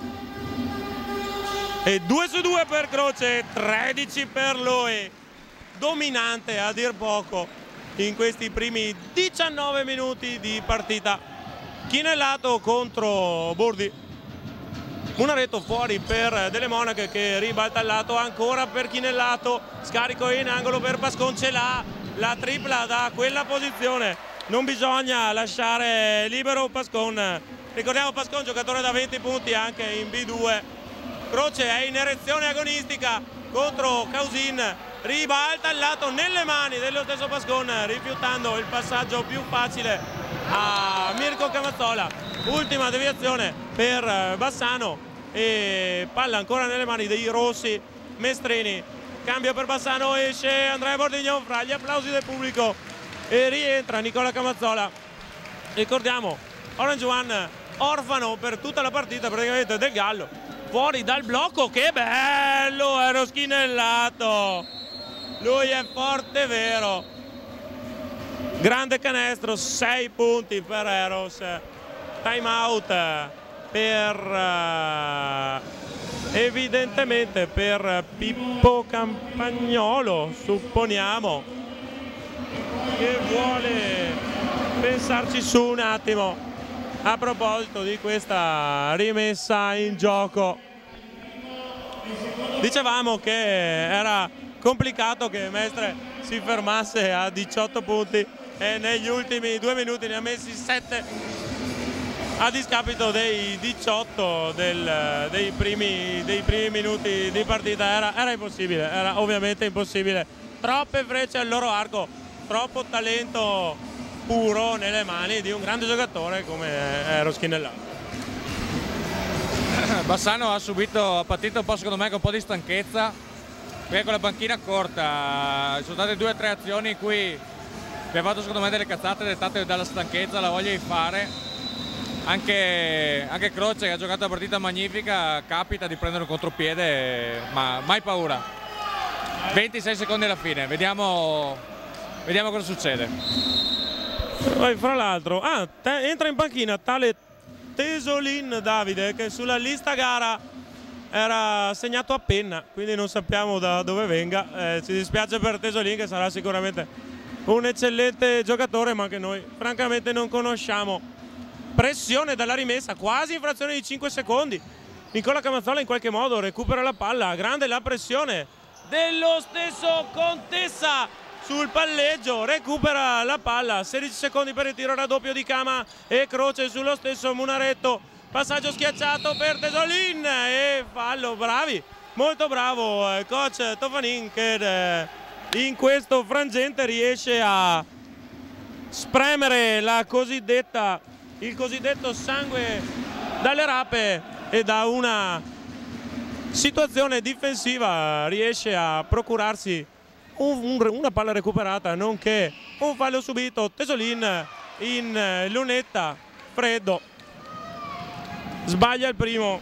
E due su due per Croce, tredici per lui. Dominante a dir poco in questi primi diciannove minuti di partita. Chinellato contro Bordi. Munaretto fuori per Delle Monache che ribalta al lato, ancora per Chinellato, scarico in angolo per Pascon, ce l'ha la tripla da quella posizione, non bisogna lasciare libero Pascon. Ricordiamo Pascon giocatore da venti punti anche in B due. Croce è in erezione agonistica contro Causin, ribalta al lato nelle mani dello stesso Pascon, rifiutando il passaggio più facile a Mirko Camazzola. Ultima deviazione per Bassano e palla ancora nelle mani dei rossi. Mestrini, cambio per Bassano, esce Andrea Bordignon fra gli applausi del pubblico e rientra Nicola Camazzola. Ricordiamo Orange One orfano per tutta la partita praticamente del Gallo, fuori dal blocco. Che bello Eros Chinellato, lui è forte vero, grande canestro, sei punti per Eros. Time out per uh, evidentemente per Pippo Campagnolo, supponiamo che vuole pensarci su un attimo a proposito di questa rimessa in gioco. Dicevamo che era complicato che Mestre si fermasse a diciotto punti e negli ultimi due minuti ne ha messi sette a discapito dei diciotto del, dei, primi, dei primi minuti di partita. Era, era impossibile, era ovviamente impossibile. Troppe frecce al loro arco, troppo talento puro nelle mani di un grande giocatore come Eros Chinellato. Bassano ha subito, ha partito un po' secondo me con un po' di stanchezza, perché con la panchina corta ci sono state due o tre azioni in cui abbiamo fatto secondo me delle cazzate dettate dalla stanchezza, la voglia di fare. Anche, anche Croce che ha giocato una partita magnifica, capita di prendere un contropiede, ma mai paura. ventisei secondi alla fine, vediamo, vediamo cosa succede. Poi, fra l'altro, ah, entra in panchina tale Tesolin Davide che sulla lista gara era segnato a penna, quindi non sappiamo da dove venga. Eh, ci dispiace per Tesolin che sarà sicuramente un eccellente giocatore ma che noi francamente non conosciamo. Pressione dalla rimessa, quasi in frazione di cinque secondi. Nicola Camazzola in qualche modo recupera la palla, grande la pressione dello stesso Contessa sul palleggio, recupera la palla, sedici secondi per il tiro raddoppio di Cama e Croce sullo stesso Munaretto. Passaggio schiacciato per Tesolin e fallo, bravi, molto bravo eh, coach Tofanin che eh, in questo frangente riesce a spremere la cosiddetta il cosiddetto sangue dalle rape e da una situazione difensiva riesce a procurarsi un, un, una palla recuperata nonché un fallo subito. Tesolin in lunetta, freddo, sbaglia il primo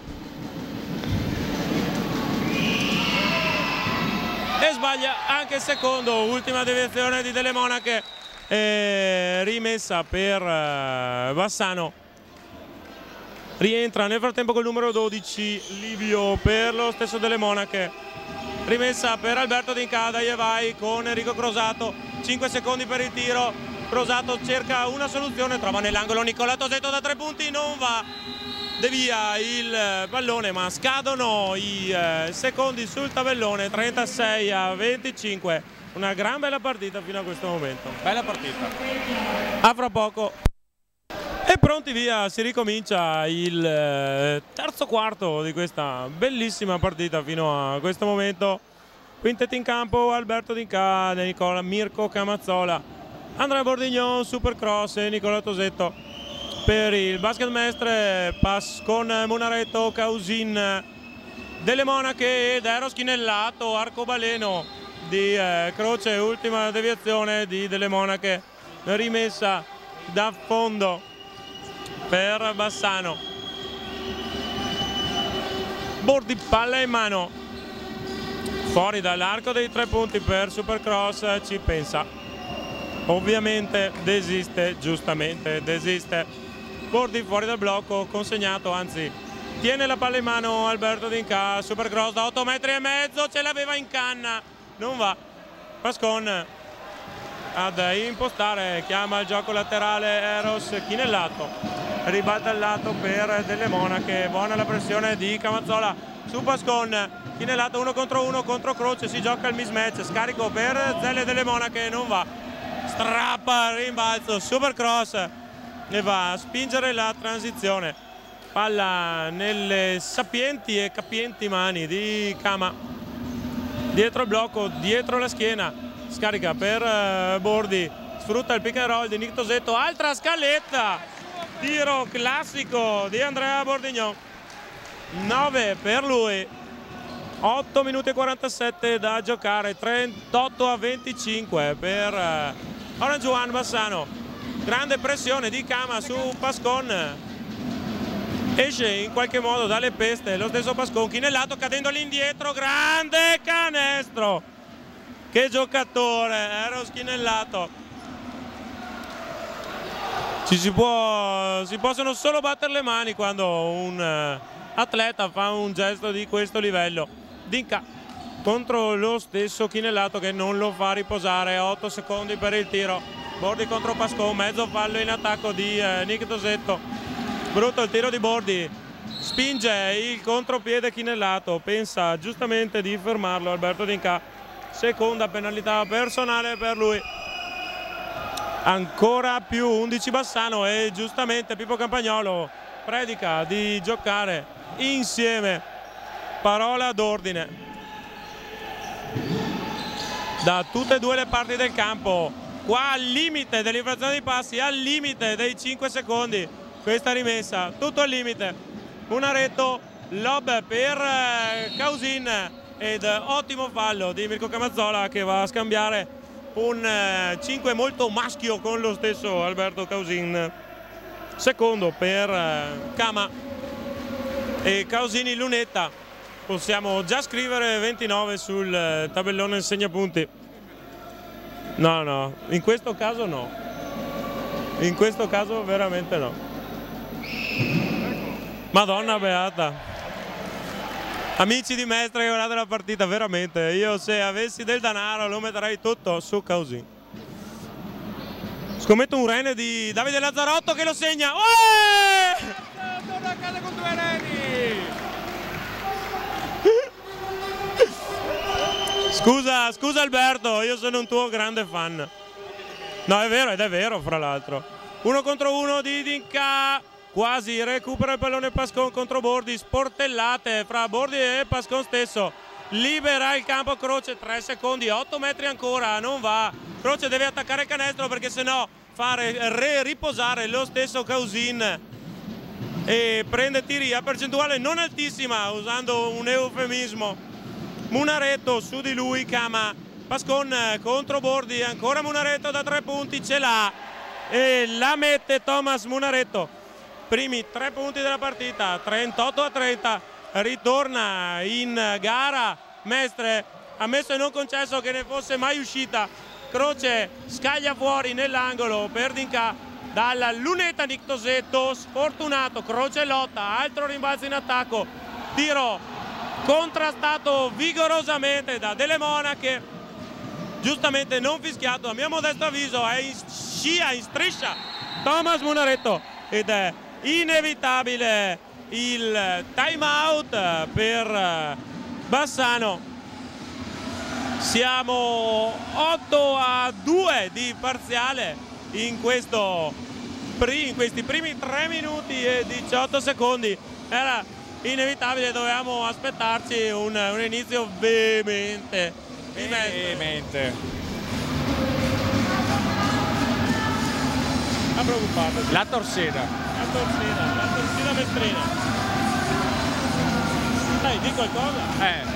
e sbaglia anche il secondo. Ultima deviazione di Delle Monache e rimessa per uh, Bassano. Rientra nel frattempo col numero dodici Livio per lo stesso delle Monache. Rimessa per Alberto D'Incada e vai con Enrico Crosato, cinque secondi per il tiro. Crosato cerca una soluzione, trova nell'angolo Nicola Tosetto da tre punti, non va, devia il pallone, ma scadono i eh, secondi sul tabellone. Trentasei a venticinque, una gran bella partita fino a questo momento. Bella partita. A fra poco. E pronti via, si ricomincia il eh, terzo quarto di questa bellissima partita fino a questo momento. Quintetti in campo: Alberto D'Incada, Nicola Mirko Camazzola, Andrea Bordignon, Supercross e Nicola Tosetto. Per il basket mestre, pass con Munaretto, Causin delle Monache ed Eros Chinellato, arcobaleno di eh, Croce, ultima deviazione di delle Monache, rimessa da fondo per Bassano. Bordi, palla in mano, fuori dall'arco dei tre punti per Supercross, ci pensa, ovviamente desiste, giustamente desiste. Bordi fuori dal blocco, consegnato, anzi tiene la palla in mano Alberto D'Incada. Supercross da otto metri e mezzo, ce l'aveva in canna, non va. Pascon ad impostare, chiama il gioco laterale Eros Chinellato, ribalta il lato per delle Monache, buona la pressione di Camazzola su Pascon. Chinellato uno contro uno contro Croce, si gioca il mismatch, scarico per Zelle delle Monache, non va, strappa, rimbalzo, Supercross e va a spingere la transizione. Palla nelle sapienti e capienti mani di Cama, dietro il blocco, dietro la schiena, scarica per Bordi, sfrutta il pick and roll di Nick Tosetto, altra scaletta, tiro classico di Andrea Bordignon, nove per lui, otto minuti e quarantasette da giocare, trentotto a venticinque per Orange One Bassano. Grande pressione di Cama su Pascon, esce in qualche modo dalle peste lo stesso Pascon. Chinellato cadendo all'indietro, grande canestro, che giocatore Eros Chinellato. Ci si può, si possono solo battere le mani quando un uh, atleta fa un gesto di questo livello. Dinca contro lo stesso Chinellato che non lo fa riposare, otto secondi per il tiro. Bordi contro Pascon, mezzo fallo in attacco di uh, Nick Tosetto, brutto il tiro di Bordi, spinge il contropiede Chinellato, pensa giustamente di fermarlo Alberto D'Incada, seconda penalità personale per lui. Ancora più undici Bassano e giustamente Pippo Campagnolo predica di giocare insieme, parola d'ordine da tutte e due le parti del campo. Qua al limite dell'infrazione dei passi, al limite dei cinque secondi, questa rimessa, tutto al limite. Munaretto, lob per Causin ed ottimo fallo di Mirko Camazzola che va a scambiare un cinque molto maschio con lo stesso Alberto Causin. Secondo per Cama e Causin in lunetta. Possiamo già scrivere ventinove sul tabellone segnapunti. No, no, in questo caso no. In questo caso veramente no. Madonna beata. Amici di Mestre che guardate la partita, veramente, io se avessi del denaro lo metterei tutto su Causin. Scommetto un rene di Davide Lazzarotto che lo segna. Uè! Torna a casa con due reni! Scusa, scusa Alberto, io sono un tuo grande fan. No, è vero, ed è vero fra l'altro. Uno contro uno di Dinca, quasi recupera il pallone Pascon contro Bordi, sportellate fra Bordi e Pascon stesso. Libera il campo Croce, tre secondi, otto metri ancora, non va. Croce deve attaccare il canestro perché sennò fare re riposare lo stesso Causin. E prende tiri a percentuale non altissima, usando un eufemismo. Munaretto su di lui, Cama, Pascon contro Bordi, ancora Munaretto da tre punti, ce l'ha e la mette Thomas Munaretto. Primi tre punti della partita, trentotto a trenta, ritorna in gara Mestre, ammesso e non concesso che ne fosse mai uscita Croce scaglia fuori nell'angolo per Dinca, dalla lunetta Nick Tosetto, sfortunato, Croce lotta, altro rimbalzo in attacco, tiro contrastato vigorosamente da Delle Monache, giustamente non fischiato, a mio modesto avviso è in scia, in striscia Thomas Munaretto, ed è inevitabile il time out per Bassano. Siamo otto a due di parziale in, questo, in questi primi tre minuti e diciotto secondi. Era inevitabile, dovevamo aspettarci un, un inizio veemente. Veemente. Ha preoccupato. La torsida. La torsida, la torsida mestrina. Dai, di qualcosa? Eh.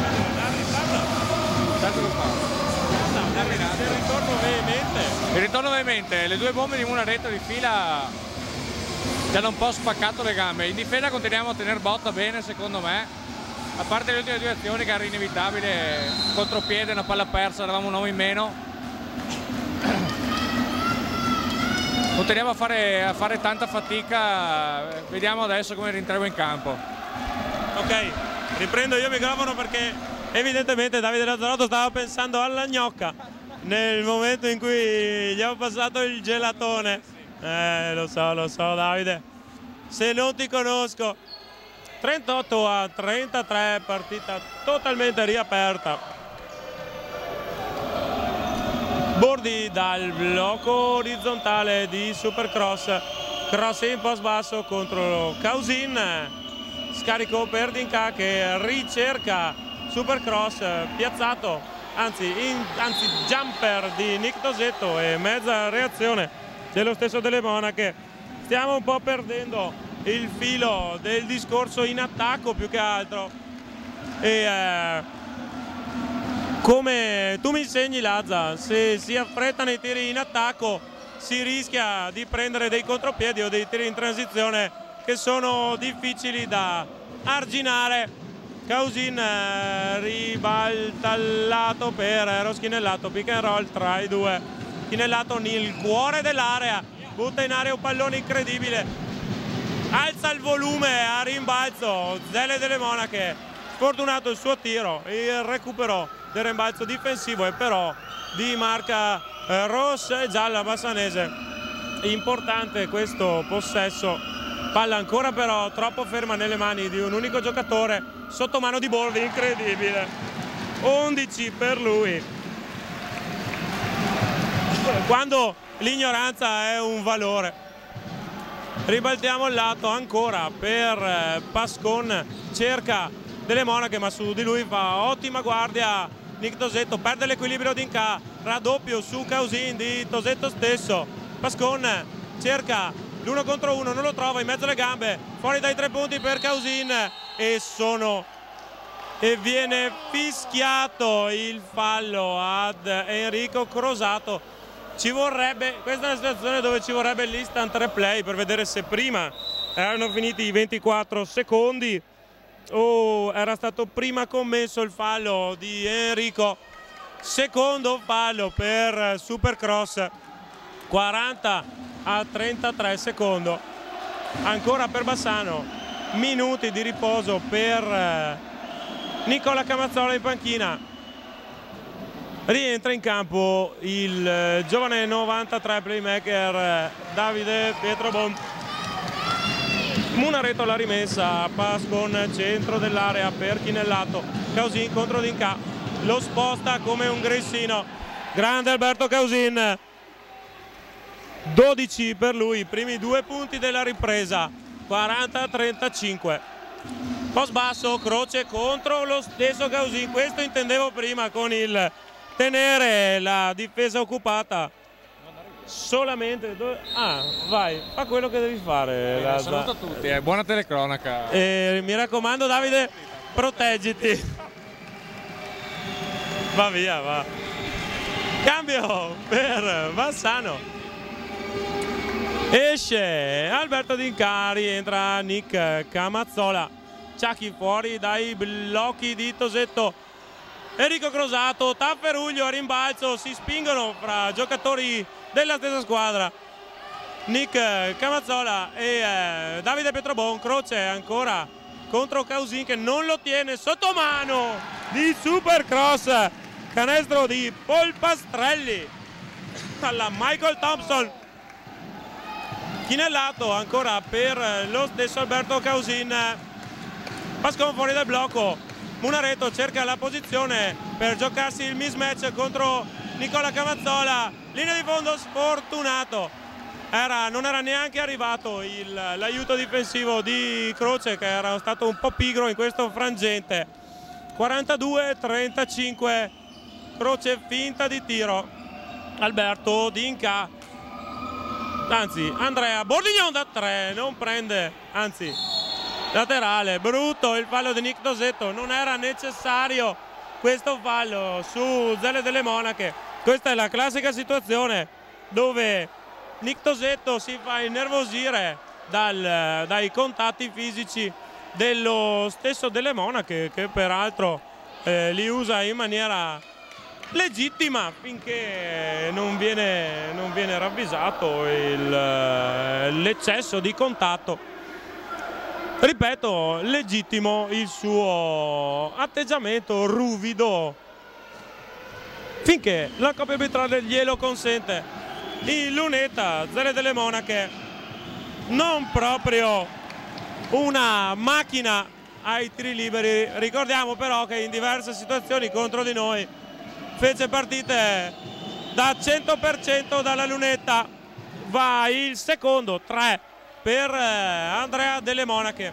Tanto lo fa. Il ritorno veemente. Il ritorno veemente, le due bombe di Munaretto di fila ci hanno un po' spaccato le gambe. In difesa continuiamo a tenere botta bene, secondo me, a parte le ultime due azioni che era inevitabile, contropiede, una palla persa, eravamo un uomo in meno. Continuiamo a fare, a fare tanta fatica, vediamo adesso come rientriamo in campo. Ok, riprendo io il microfono perché evidentemente Davide Lazzarotto stava pensando alla gnocca nel momento in cui gli ho passato il gelatone. Eh, lo so, lo so Davide, se non ti conosco. Trentotto a trentatré, partita totalmente riaperta. Bordi dal blocco orizzontale di Supercross, cross in post basso contro Causin, scarico per Dinca che ricerca Supercross, piazzato, anzi, in, anzi jumper di Nick Tosetto e mezza reazione dello stesso Delle Monache. Stiamo un po' perdendo il filo del discorso in attacco più che altro, e eh, come tu mi insegni Lazza, se si affrettano i tiri in attacco si rischia di prendere dei contropiedi o dei tiri in transizione che sono difficili da arginare. Causin eh, ribalta al lato per Roschenellato, pick and roll tra i due. Chinellato nel cuore dell'area, butta in area un pallone incredibile, alza il volume a rimbalzo Zelle Delle Monache, sfortunato il suo tiro, il recupero del rimbalzo difensivo e però di marca eh, rossa e gialla bassanese. Importante questo possesso, palla ancora però troppo ferma nelle mani di un unico giocatore, sotto mano di Bolvi, incredibile, undici per lui, quando l'ignoranza è un valore. Ribaltiamo il lato ancora per Pascon, cerca Delle Monache ma su di lui fa ottima guardia Nick Tosetto, perde l'equilibrio Dinca, raddoppio su Causin di Tosetto stesso. Pascon cerca l'uno contro uno, non lo trova, in mezzo alle gambe, fuori dai tre punti per Causin e sono e viene fischiato il fallo ad Enrico Crosato. Ci vorrebbe, questa è una situazione dove ci vorrebbe l'instant replay per vedere se prima erano finiti i ventiquattro secondi o era stato prima commesso il fallo di Enrico. Secondo fallo per Supercross, quaranta a trentatré secondo, ancora per Bassano, minuti di riposo per Nicola Camazzola in panchina. Rientra in campo il giovane novantatré playmaker Davide Pietrobon. Munaretto la rimessa, Pascon centro dell'area per Chinellato, Causin contro Dinca, lo sposta come un grissino, grande Alberto Causin, dodici per lui, primi due punti della ripresa, quaranta a trentacinque. Post basso, Croce contro lo stesso Causin, questo intendevo prima con il tenere la difesa occupata solamente. Ah, vai, fa quello che devi fare. Eh, saluto a tutti, eh, buona telecronaca. Eh, mi raccomando Davide, proteggiti. Va via, va. Cambio per Bassano. Esce Alberto Dinca, rientra Nick Camazzola. Ciacchi fuori dai blocchi di Tosetto. Enrico Crosato, Tafferuglio a rimbalzo, si spingono fra giocatori della stessa squadra, Nick Camazzola e eh, Davide Pietrobon. Croce ancora contro Causin che non lo tiene sotto mano di Supercross, canestro di Polpastrelli alla Michael Thompson. Chinellato ancora per lo stesso Alberto Causin, Pascon fuori dal blocco, Munareto cerca la posizione per giocarsi il mismatch contro Nicola Camazzola, linea di fondo sfortunato, era, non era neanche arrivato l'aiuto difensivo di Croce che era stato un po' pigro in questo frangente. Quarantadue trentacinque, Croce finta di tiro, Alberto Dinca, anzi Andrea Bordignon da tre, non prende, anzi laterale, brutto il fallo di Nick Tosetto, non era necessario questo fallo su Zelle delle Monache. Questa è la classica situazione dove Nick Tosetto si fa innervosire dal, dai contatti fisici dello stesso Delle Monache, che peraltro eh, li usa in maniera legittima finché non viene, non viene ravvisato l'eccesso di contatto. Ripeto, legittimo il suo atteggiamento ruvido finché la coppia arbitrale glielo consente. Il Lunetta, Zelle delle Monache, non proprio una macchina ai tiri liberi. Ricordiamo però che in diverse situazioni contro di noi fece partite da cento per cento dalla Lunetta. Va il secondo, tre per Andrea Delle Monache.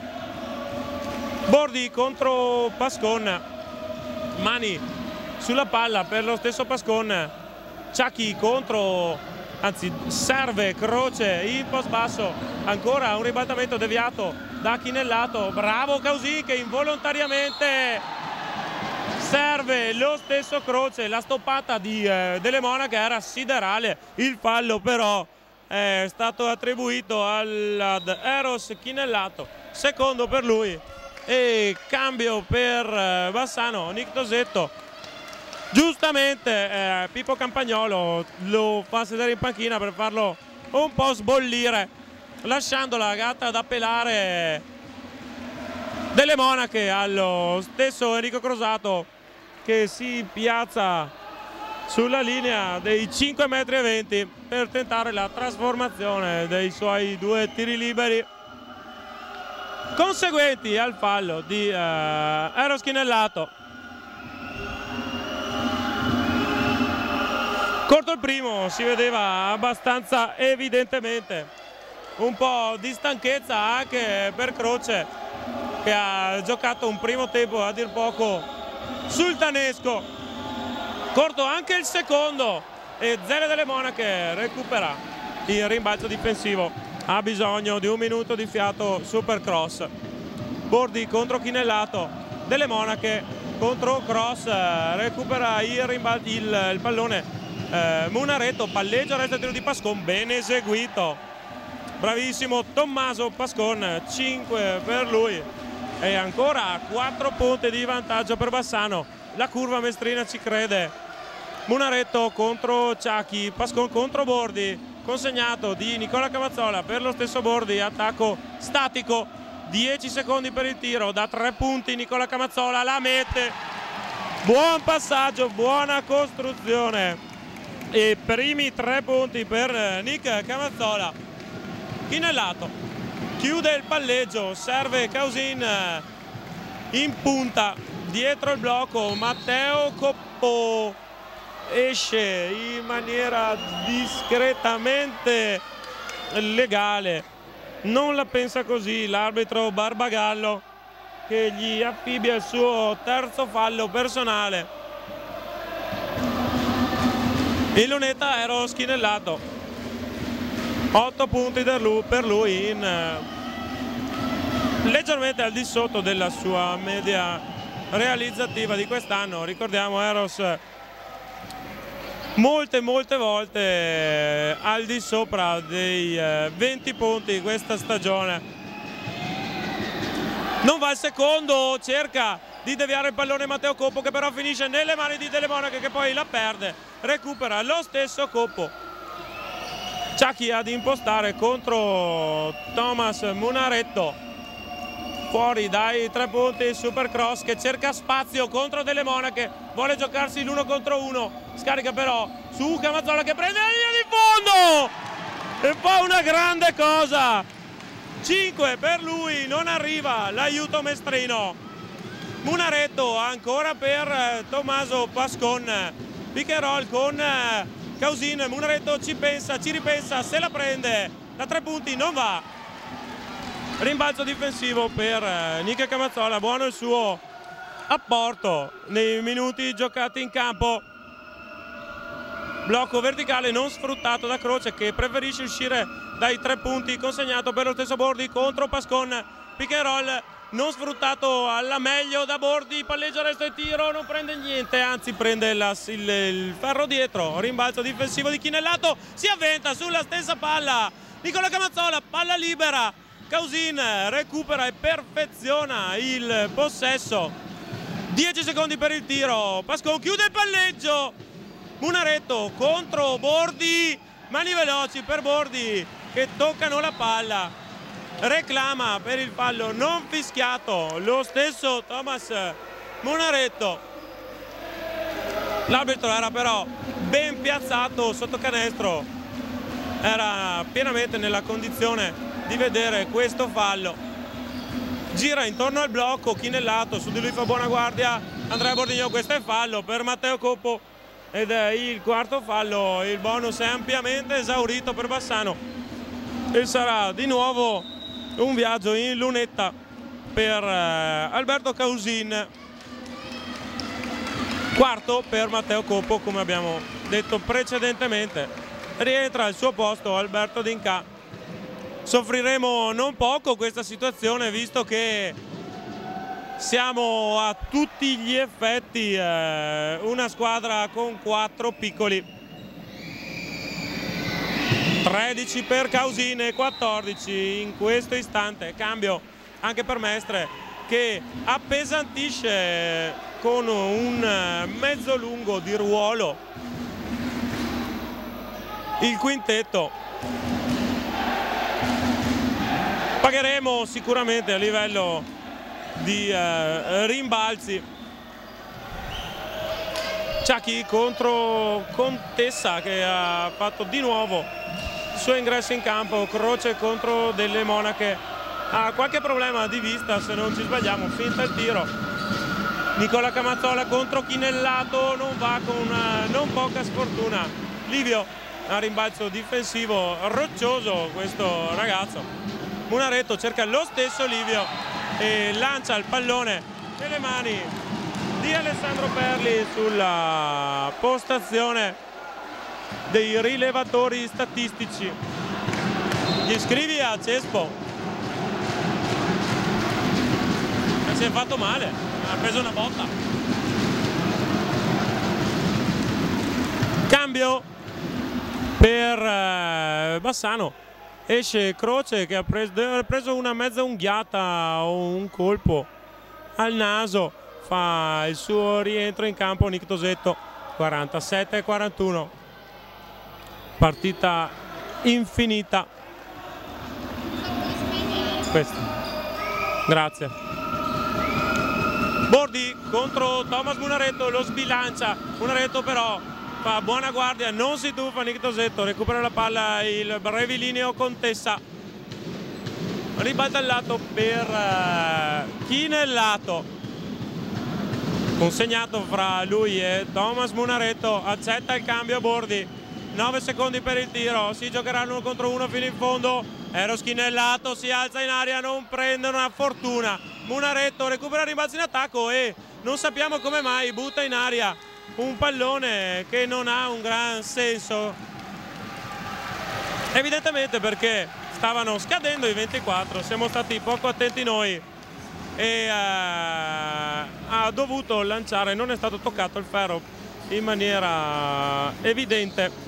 Bordi contro Pascon, mani sulla palla per lo stesso Pascon, Ciacchi contro, anzi serve Croce in post basso, ancora un ribaltamento deviato da Chinellato, bravo Causin che involontariamente serve lo stesso Croce. La stoppata di eh, Delle Monache era siderale, il fallo però è stato attribuito ad Eros Chinellato, secondo per lui, e cambio per eh, Bassano. Nick Tosetto, giustamente eh, Pippo Campagnolo lo fa sedere in panchina per farlo un po' sbollire, lasciando la gatta da pelare Delle Monache allo stesso Enrico Crosato che si piazza sulla linea dei cinque metri e venti per tentare la trasformazione dei suoi due tiri liberi conseguenti al fallo di eh, Eros Chinellato. Corto il primo, si vedeva abbastanza evidentemente un po' di stanchezza anche per Croce, che ha giocato un primo tempo a dir poco sultanesco. Corto anche il secondo e Zelle delle Monache recupera il rimbalzo difensivo. Ha bisogno di un minuto di fiato Supercross. Bordi contro Chinellato, Delle Monache contro Cross, recupera il, rimbalzo, il, il pallone eh, Munareto, palleggio, resta il tiro di Pascon, ben eseguito, bravissimo Tommaso Pascon, cinque per lui e ancora quattro punti di vantaggio per Bassano. La curva mestrina ci crede. Munareto contro Ciacchi, Pascon contro Bordi, consegnato di Nicola Camazzola per lo stesso Bordi, attacco statico, dieci secondi per il tiro da tre punti. Nicola Camazzola la mette, buon passaggio, buona costruzione e primi tre punti per Nick Camazzola. Chinellato chiude il palleggio, serve Causin in punta dietro il blocco, Matteo Coppo esce in maniera discretamente legale, non la pensa così l'arbitro Barbagallo, che gli affibbia il suo terzo fallo personale. Il Lunetta Eros Chinellato, otto punti per lui, in leggermente al di sotto della sua media realizzativa di quest'anno. Ricordiamo Eros molte molte volte al di sopra dei venti punti questa stagione. Non va al secondo, cerca di deviare il pallone Matteo Coppo, che però finisce nelle mani di Delle Monache, che poi la perde, recupera lo stesso Coppo. Ciacchi ad impostare contro Thomas Munaretto, fuori dai tre punti. Supercross che cerca spazio contro Delle Monache, vuole giocarsi l'uno contro uno, scarica però su Camazzola che prende la linea di fondo e fa una grande cosa. Cinque per lui, non arriva l'aiuto mestrino. Munaretto ancora per Tommaso Pascon, pick and roll con Causin. Munaretto ci pensa, ci ripensa, se la prende da tre punti, non va. Rimbalzo difensivo per Nick Camazzola, buono il suo apporto nei minuti giocati in campo. Blocco verticale non sfruttato da Croce, che preferisce uscire dai tre punti, consegnato per lo stesso Bordi contro Pascon. Pick and roll non sfruttato alla meglio da Bordi, palleggio, resto e tiro, non prende niente, anzi prende la, il, il ferro dietro. Rimbalzo difensivo di Chinellato, si avventa sulla stessa palla Nicola Camazzola, palla libera. Causin recupera e perfeziona il possesso. dieci secondi per il tiro, Pascon chiude il palleggio. Munaretto contro Bordi, mani veloci per Bordi che toccano la palla, reclama per il fallo non fischiato lo stesso Thomas Munaretto. L'arbitro era però ben piazzato sotto canestro, era pienamente nella condizione di vedere questo fallo. Gira intorno al blocco Chinellato, su di lui fa buona guardia Andrea Bordigno, questo è fallo per Matteo Coppo ed è il quarto fallo. Il bonus è ampiamente esaurito per Bassano e sarà di nuovo un viaggio in lunetta per eh, Alberto Causin. Quarto per Matteo Coppo, come abbiamo detto precedentemente. Rientra al suo posto Alberto D'Inca. Soffriremo non poco questa situazione, visto che siamo a tutti gli effetti eh, una squadra con quattro piccoli. tredici per Causin e quattordici in questo istante. Cambio anche per Mestre, che appesantisce con un mezzo lungo di ruolo il quintetto. Pagheremo sicuramente a livello di eh, rimbalzi. Ciacchi contro Contessa, che ha fatto di nuovo il suo ingresso in campo. Croce contro Delle Monache, ha qualche problema di vista se non ci sbagliamo, finta il tiro. Nicola Camazzola contro Chinellato, non va, con una non poca sfortuna. Livio, a rimbalzo difensivo roccioso questo ragazzo. Munaretto cerca lo stesso Livio e lancia il pallone nelle mani di Alessandro Perli sulla postazione dei rilevatori statistici. Gli scrivi a Cespo, si è fatto male, ha preso una botta. Cambio per eh, Bassano. Esce Croce, che ha preso, deve aver preso una mezza unghiata o un colpo al naso. Fa il suo rientro in campo Nick Tosetto. quarantasette a quarantuno, partita infinita questa. Grazie. Bordi contro Thomas Munaretto, lo sbilancia. Munaretto però fa buona guardia, non si tuffa Nick Tosetto, recupera la palla il brevilineo Contessa. Ribalta il lato per uh, Chinellato, consegnato fra lui e Thomas Munaretto. Accetta il cambio Bordi, nove secondi per il tiro, si giocheranno uno contro uno fino in fondo. Eros Chinellato si alza in aria, non prende una fortuna. Munaretto recupera il rimbalzo in attacco e non sappiamo come mai butta in aria un pallone che non ha un gran senso, evidentemente perché stavano scadendo i ventiquattro, siamo stati poco attenti noi e eh, ha dovuto lanciare, non è stato toccato il ferro in maniera evidente.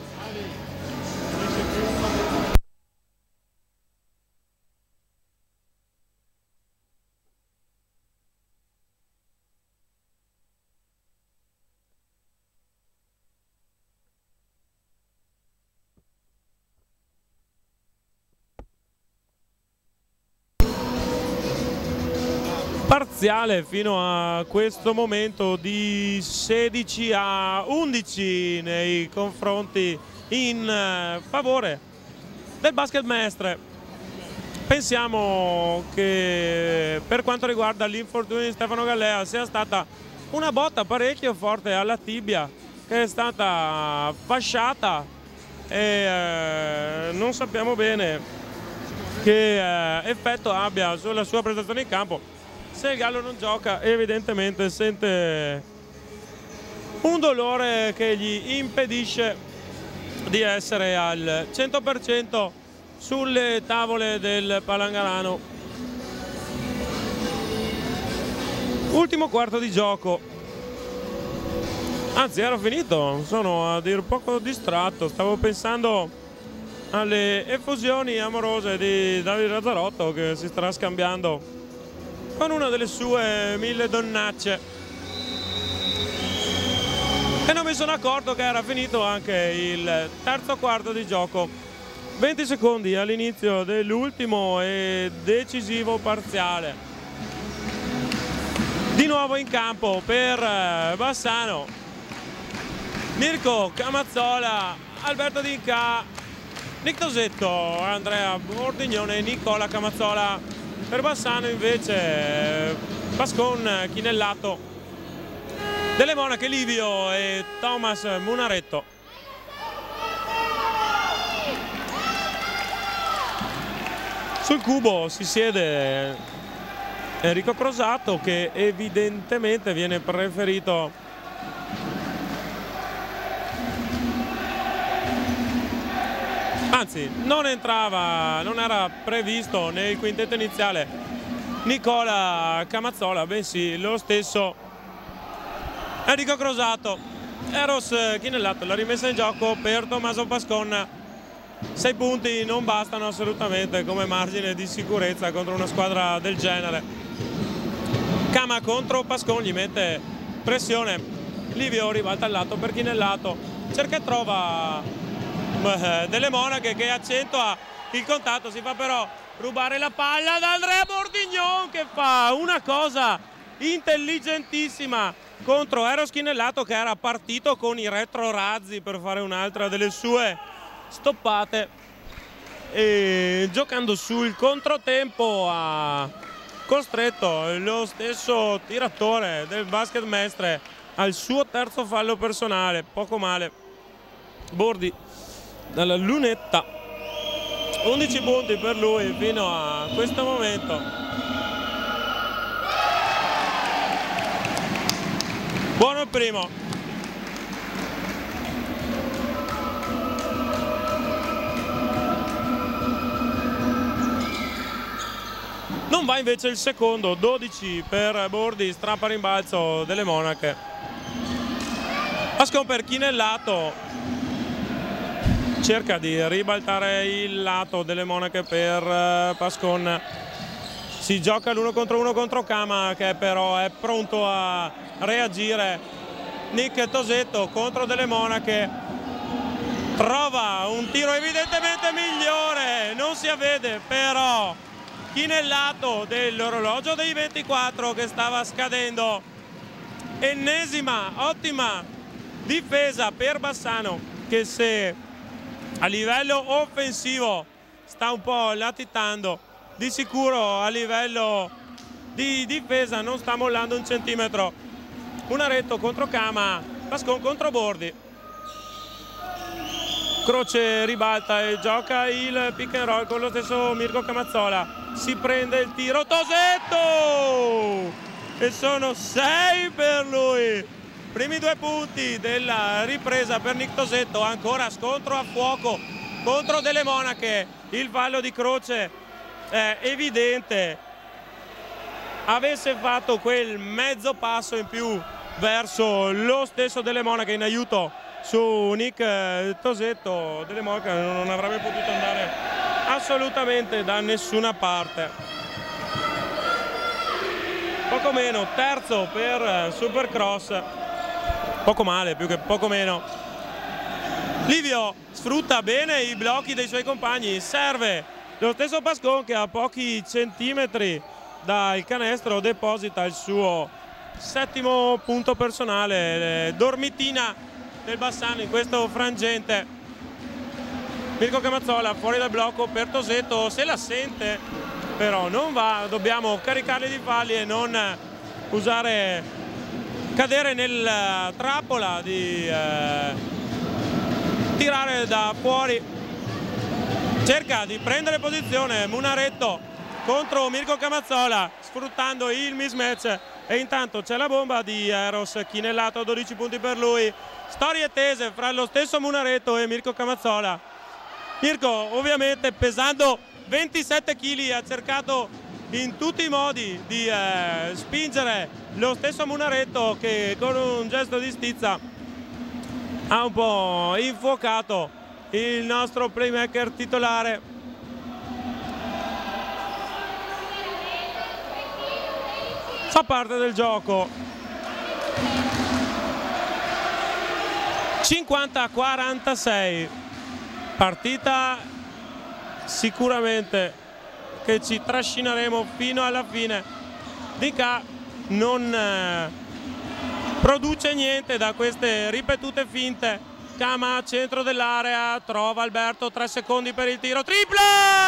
Parziale fino a questo momento di sedici a undici nei confronti in favore del Basket Mestre. Pensiamo che per quanto riguarda l'infortunio di Stefano Gallea sia stata una botta parecchio forte alla tibia che è stata fasciata e eh, non sappiamo bene che eh, effetto abbia sulla sua prestazione in campo. Se il Gallo non gioca evidentemente sente un dolore che gli impedisce di essere al cento per cento sulle tavole del Palangarano. Ultimo quarto di gioco, anzi ero finito, sono a dir poco distratto, stavo pensando alle effusioni amorose di Davide Lazzarotto che si starà scambiando con una delle sue mille donnacce e non mi sono accorto che era finito anche il terzo quarto di gioco. venti secondi all'inizio dell'ultimo e decisivo parziale. Di nuovo in campo per Bassano Mirko Camazzola, Alberto Dinca, Nick Tosetto, Andrea Bordignone, Nicola Camazzola. Per Bassano invece Pascon, Chinellato, Delle Monache, Livio e Thomas Munaretto. Sul cubo si siede Enrico Crosato che evidentemente viene preferito anzi non entrava, non era previsto nel quintetto iniziale Nicola Camazzola, bensì lo stesso Enrico Crosato. Eros Chinellato, la rimessa in gioco per Tommaso Pascon. Sei punti non bastano assolutamente come margine di sicurezza contro una squadra del genere. Cama contro Pascon, gli mette pressione, Livio ribalta al lato per Chinellato, cerca e trova eh, Delle Monache che accentua il contatto, si fa però rubare la palla da Andrea Bordignon che fa una cosa intelligentissima contro Eros Chinellato che era partito con i retrorazzi per fare un'altra delle sue stoppate e giocando sul controtempo ha costretto lo stesso tiratore del Basket Mestre al suo terzo fallo personale. Poco male Bordi dalla lunetta, undici punti per lui fino a questo momento. Buono il primo. Non va invece il secondo, dodici per Bordi, strappa rimbalzo Delle Monache. Pascon per Chinellato, cerca di ribaltare il lato Delle Monache per Pascon. Si gioca l'uno contro uno contro Cama che però è pronto a reagire. Nick Tosetto contro Delle Monache, trova un tiro evidentemente migliore, non si avvede però Chinellato dell'orologio dei ventiquattro che stava scadendo. Ennesima ottima difesa per Bassano che se a livello offensivo sta un po' latitando, di sicuro a livello di difesa non sta mollando un centimetro. Munaretto contro Cama, Pascon contro Bordi. Croce ribalta e gioca il pick and roll con lo stesso Mirko Camazzola. Si prende il tiro Tosetto e sono sei per lui. Primi due punti della ripresa per Nick Tosetto. Ancora scontro a fuoco contro Delle Monache. Il fallo di Croce è evidente. Avesse fatto quel mezzo passo in più verso lo stesso Delle Monache in aiuto su Nick Tosetto, Delle Monache non avrebbe potuto andare assolutamente da nessuna parte. Poco meno, terzo per Supercross, poco male, più che poco meno. Livio sfrutta bene i blocchi dei suoi compagni, serve lo stesso Pascon che a pochi centimetri dal canestro deposita il suo settimo punto personale. Dormitina del Bassano in questo frangente. Mirko Camazzola fuori dal blocco per Tosetto, se la sente però non va, dobbiamo caricarli di falli e non usare, cadere nella trappola di eh, tirare da fuori. Cerca di prendere posizione Munaretto contro Mirko Camazzola sfruttando il mismatch, e intanto c'è la bomba di Eros Chinellato, dodici punti per lui. Storie tese fra lo stesso Munaretto e Mirko Camazzola. Mirko ovviamente pesando ventisette chili ha cercato in tutti i modi di eh, spingere lo stesso Munaretto, che con un gesto di stizza ha un po' infuocato il nostro playmaker titolare. Fa parte del gioco. cinquanta a quarantasei, partita sicuramente che ci trascineremo fino alla fine. Dinka non eh, produce niente da queste ripetute finte. Kama centro dell'area, trova Alberto, tre secondi per il tiro, tripla!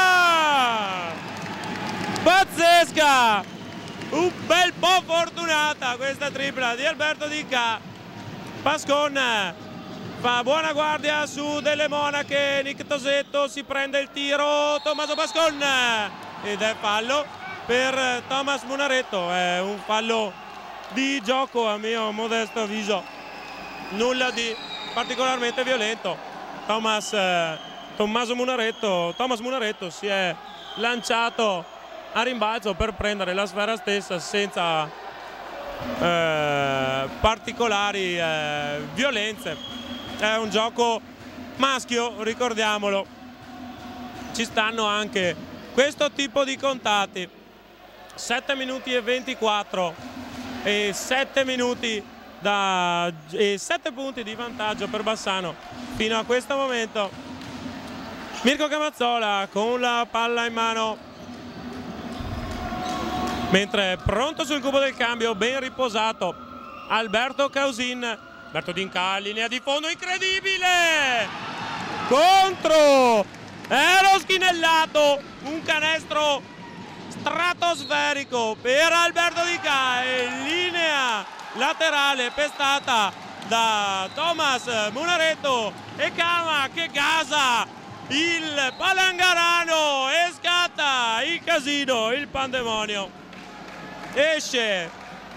Pazzesca! Un bel po' fortunata questa tripla di Alberto Dinka. Pascon fa buona guardia su delle monache, Nick Tosetto si prende il tiro, Tommaso Pascon, ed è fallo per Thomas Munaretto. È un fallo di gioco a mio modesto avviso, nulla di particolarmente violento. Thomas, eh, Tommaso Munaretto, Thomas Munaretto si è lanciato a rimbalzo per prendere la sfera stessa senza eh, particolari eh, violenze. È un gioco maschio, ricordiamolo, ci stanno anche questo tipo di contatti. Sette minuti e ventiquattro e sette minuti da, e sette punti di vantaggio per Bassano fino a questo momento. Mirko Camazzola con la palla in mano, mentre pronto sul cubo del cambio, ben riposato Alberto Causin. Alberto Dinka, linea di fondo incredibile, contro Eros Chinellato, un canestro stratosferico per Alberto Dinka, e linea laterale pestata da Thomas Munaretto, e Kama che gasa il palangarano e scatta il casino, il pandemonio. Esce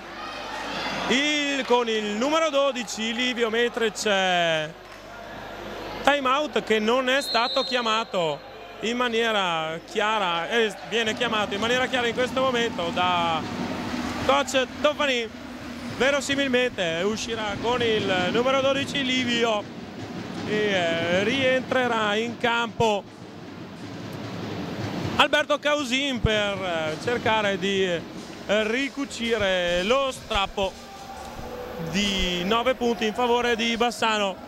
il, con il numero dodici Livio, mentre c'è time out che non è stato chiamato in maniera chiara, eh, viene chiamato in maniera chiara in questo momento da coach Tofani. Verosimilmente uscirà con il numero dodici Livio e eh, rientrerà in campo Alberto Causin per eh, cercare di eh, ricucire lo strappo di nove punti in favore di Bassano.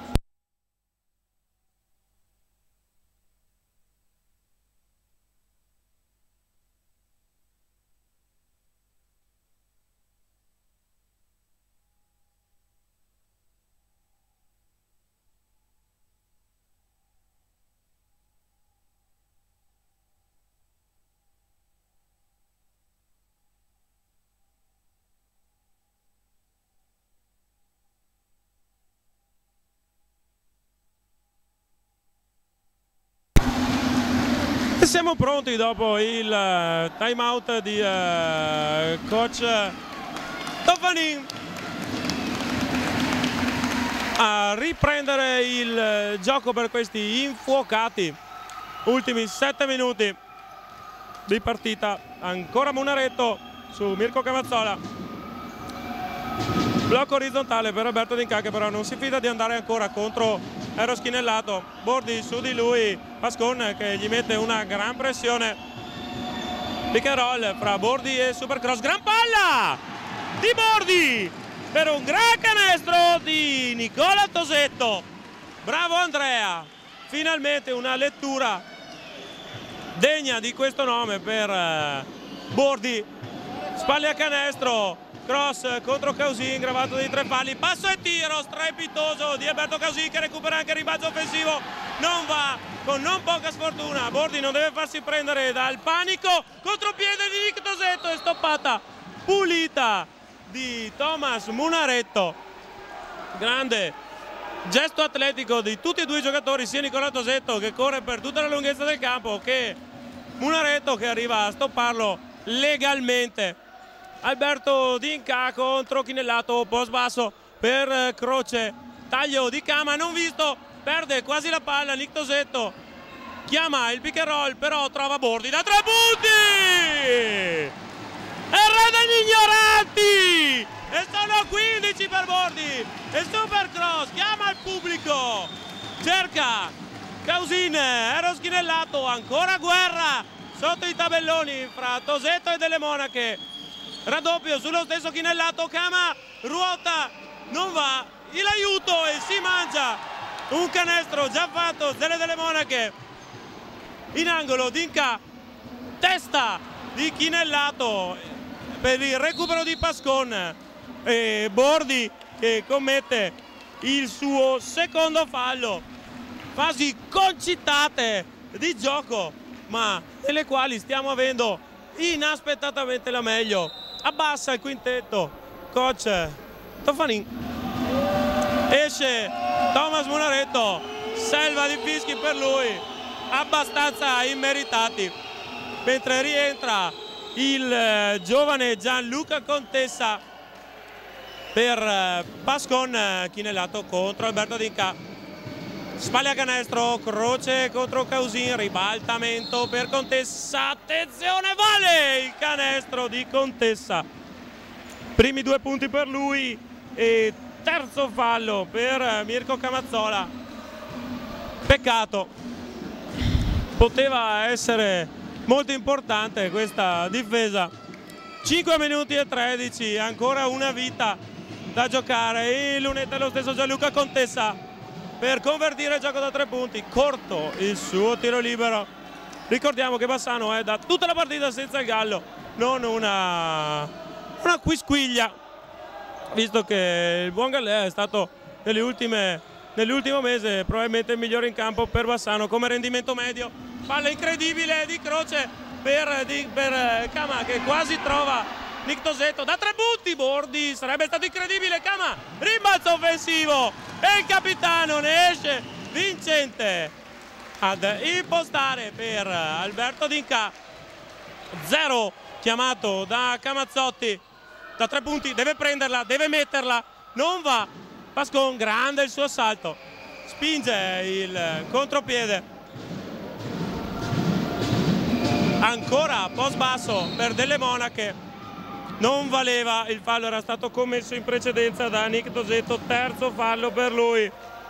Siamo pronti dopo il uh, time out di uh, coach Tofani a riprendere il uh, gioco per questi infuocati ultimi sette minuti di partita. Ancora Munaretto su Mirko Camazzola, blocco orizzontale per Alberto Dinka, che però non si fida di andare ancora contro Eros Chinellato. Bordi su di lui, Pascon che gli mette una gran pressione, pick and roll fra Bordi e Supercross, gran palla di Bordi per un gran canestro di Nicola Tosetto. Bravo Andrea, finalmente una lettura degna di questo nome per Bordi, spalle a canestro, cross contro Causin, gravato di tre falli, passo e tiro strepitoso di Alberto Causin che recupera anche il rimbalzo offensivo, non va, con non poca sfortuna. Bordi non deve farsi prendere dal panico, contropiede di Nick Tosetto e stoppata pulita di Thomas Munaretto. Grande gesto atletico di tutti e due i giocatori, sia Nicola Tosetto che corre per tutta la lunghezza del campo, che Munaretto che arriva a stopparlo legalmente. Alberto Dinca contro Chinellato, post basso per Croce, taglio di Cama non visto, perde quasi la palla Nick Tosetto, chiama il pick and roll, però trova Bordi da tre punti e re degli ignoranti, e sono quindici per Bordi e super cross, chiama il pubblico, cerca Causin, Eros Chinellato, ancora guerra sotto i tabelloni fra Tosetto e Delle Monache, raddoppio sullo stesso Chinellato, Cama ruota, non va, l'aiuto e si mangia un canestro già fatto delle Delle Monache in angolo. Dinca, testa di Chinellato per il recupero di Pascon e Bordi che commette il suo secondo fallo. Fasi concitate di gioco, ma nelle quali stiamo avendo inaspettatamente la meglio. Abbassa il quintetto coach Toffanin, esce Thomas Munaretto, selva di fischi per lui abbastanza immeritati, mentre rientra il eh, giovane Gianluca Contessa per eh, Pascon. Chinellato contro Alberto Dinca, spalle a canestro, Croce contro Causin, ribaltamento per Contessa, attenzione, vale il canestro di Contessa, primi due punti per lui e terzo fallo per Mirko Camazzola. Peccato, poteva essere molto importante questa difesa. Cinque minuti e tredici, ancora una vita da giocare, e lunetta lo stesso Gianluca Contessa per convertire il gioco da tre punti. Corto il suo tiro libero. Ricordiamo che Bassano è da tutta la partita senza il gallo, non una, una quisquiglia, visto che il buon Gallè è stato nelle ultime, nell'ultimo mese probabilmente il migliore in campo per Bassano come rendimento medio. Palla incredibile di Croce per, di, per Cama che quasi trova Nick Tosetto da tre punti. Bordi, sarebbe stato incredibile, Cama, rimbalzo offensivo e il capitano ne esce vincente ad impostare per Alberto Dinca. Zero chiamato da Camazzotti da tre punti, deve prenderla, deve metterla, non va. Pascon, grande il suo assalto, spinge il contropiede, ancora post basso per Delle Monache, non valeva, il fallo era stato commesso in precedenza da Nick Tosetto, terzo fallo per lui.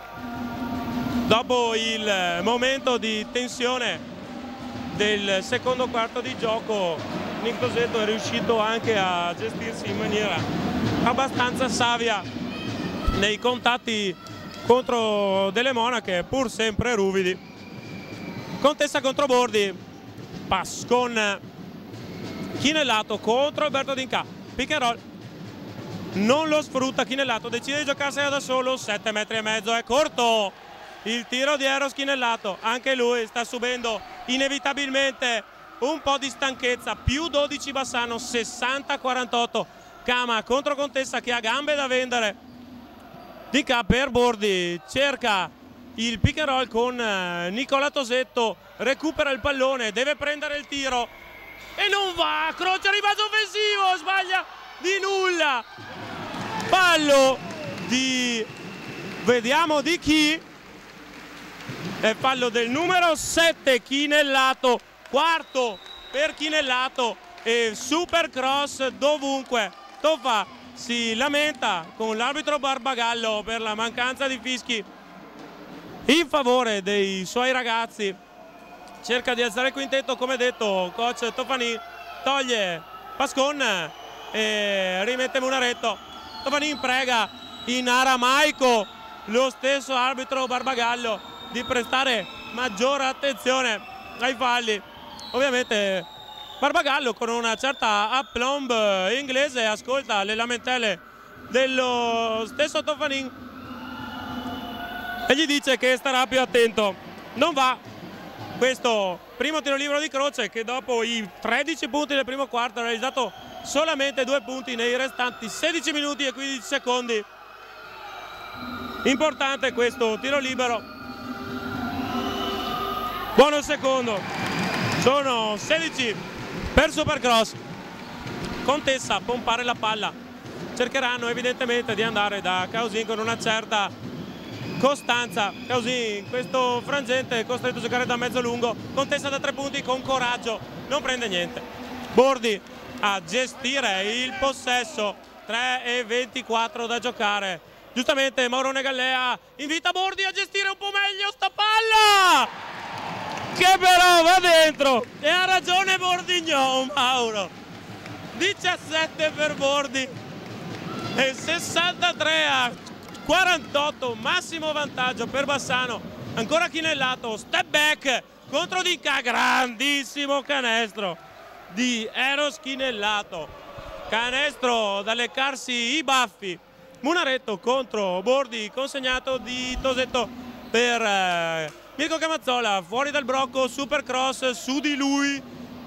Dopo il momento di tensione del secondo quarto di gioco, Nick Tosetto è riuscito anche a gestirsi in maniera abbastanza savia nei contatti contro Delle Monache, pur sempre ruvidi. Contessa contro Bordi, Pascon, Chinellato contro Alberto Dinca, pick and roll, non lo sfrutta Chinellato, decide di giocarsela da solo, sette metri e mezzo, è corto il tiro di Eros Chinellato, anche lui sta subendo inevitabilmente un po' di stanchezza, più dodici Bassano, sessanta a quarantotto. Cama contro Contessa che ha gambe da vendere. Dinca per Bordi, cerca il pick and roll con Nicola Tosetto, recupera il pallone, deve prendere il tiro e non va. Croce, rimbalzo offensivo, sbaglia di nulla, fallo di, vediamo di chi, è fallo del numero sette Chinellato, quarto per Chinellato e super cross dovunque. Toffa si lamenta con l'arbitro Barbagallo per la mancanza di fischi in favore dei suoi ragazzi, cerca di alzare il quintetto, come detto coach Toffanin, toglie Pascon e rimette Munaretto. Toffanin prega in aramaico lo stesso arbitro Barbagallo di prestare maggiore attenzione ai falli. Ovviamente Barbagallo con una certa aplomb inglese ascolta le lamentele dello stesso Toffanin e gli dice che starà più attento. Non va questo primo tiro libero di Croce, che dopo i tredici punti del primo quarto ha realizzato solamente due punti nei restanti sedici minuti e quindici secondi. Importante questo tiro libero. Buono il secondo. Sono sedici per Supercross. Contessa a pompare la palla. Cercheranno evidentemente di andare da Causin con una certa costanza. Causin in questo frangente è costretto a giocare da mezzo lungo. Contessa da tre punti con coraggio, non prende niente. Bordi a gestire il possesso, tre e ventiquattro da giocare. Giustamente Maurone Gallea invita Bordi a gestire un po' meglio sta palla, che però va dentro, e ha ragione Bordignon. Mauro, diciassette per Bordi e sessantatré a quarantotto, massimo vantaggio per Bassano. Ancora Chinellato, step back contro Dinca, grandissimo canestro di Eros Chinellato, canestro da leccarsi i baffi. Munaretto contro Bordi, consegnato di Tosetto per eh, Mirko Camazzola, fuori dal blocco, Supercross su di lui,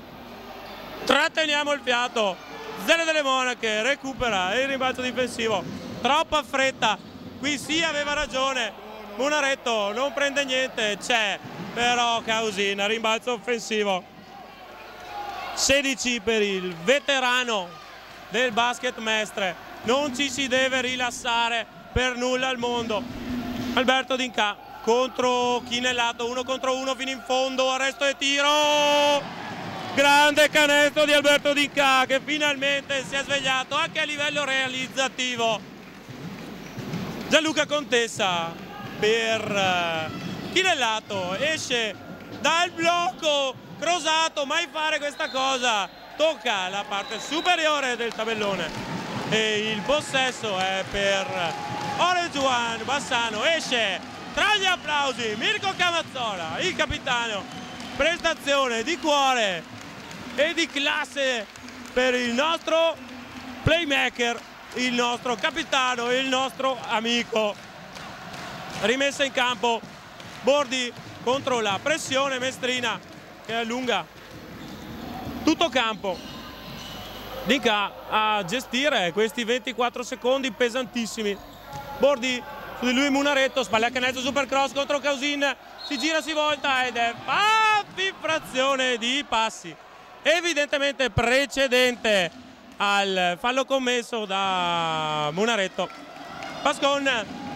tratteniamo il fiato. Zelle delle Monache recupera il rimbalzo difensivo, troppa fretta, qui sì aveva ragione Munaretto, non prende niente, c'è però Causin, rimbalzo offensivo. Sedici per il veterano del basket Mestre, non ci si deve rilassare per nulla al mondo. Alberto Dinca contro Chinellato, uno contro uno fino in fondo, arresto e tiro, grande canestro di Alberto Dinca che finalmente si è svegliato anche a livello realizzativo. Gianluca Contessa per Chinellato, esce dal blocco, Crosato, mai fare questa cosa, tocca la parte superiore del tabellone e il possesso è per Orange One. Bassano esce tra gli applausi, Mirko Camazzola, il capitano, prestazione di cuore e di classe per il nostro playmaker, il nostro capitano, il nostro amico. Rimessa in campo Bordi contro la pressione mestrina che allunga tutto campo. Dinca a gestire questi ventiquattro secondi pesantissimi. Bordi su di lui Munaretto, spalla a canestro, Supercross contro Causin, si gira, si volta ed è infrazione di passi, evidentemente precedente al fallo commesso da Munaretto. Pascon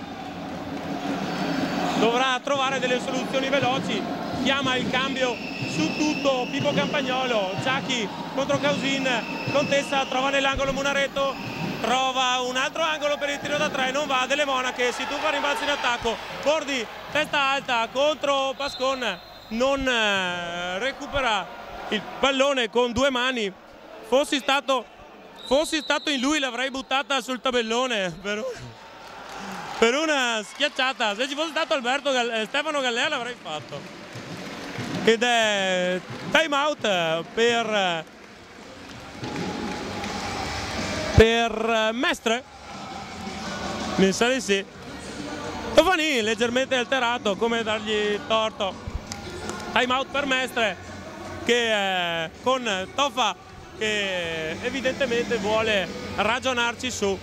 dovrà trovare delle soluzioni veloci, chiama il cambio su tutto Pippo Campagnolo. Ciacchi contro Causin, Contessa trova nell'angolo Munaretto, trova un altro angolo per il tiro da tre, non va, delle Monache, si tuffa, rimbalzo in attacco, Bordi testa alta contro Pascon, non eh, recupera il pallone con due mani. Fossi stato, fossi stato in lui l'avrei buttata sul tabellone per, per una schiacciata, se ci fosse stato Alberto Gall- Stefano Gallea l'avrei fatto. Ed è time out per per Mestre, mi sa di sì. Toffanin leggermente alterato, come dargli torto. Time out per Mestre che eh, con Toffa che evidentemente vuole ragionarci su.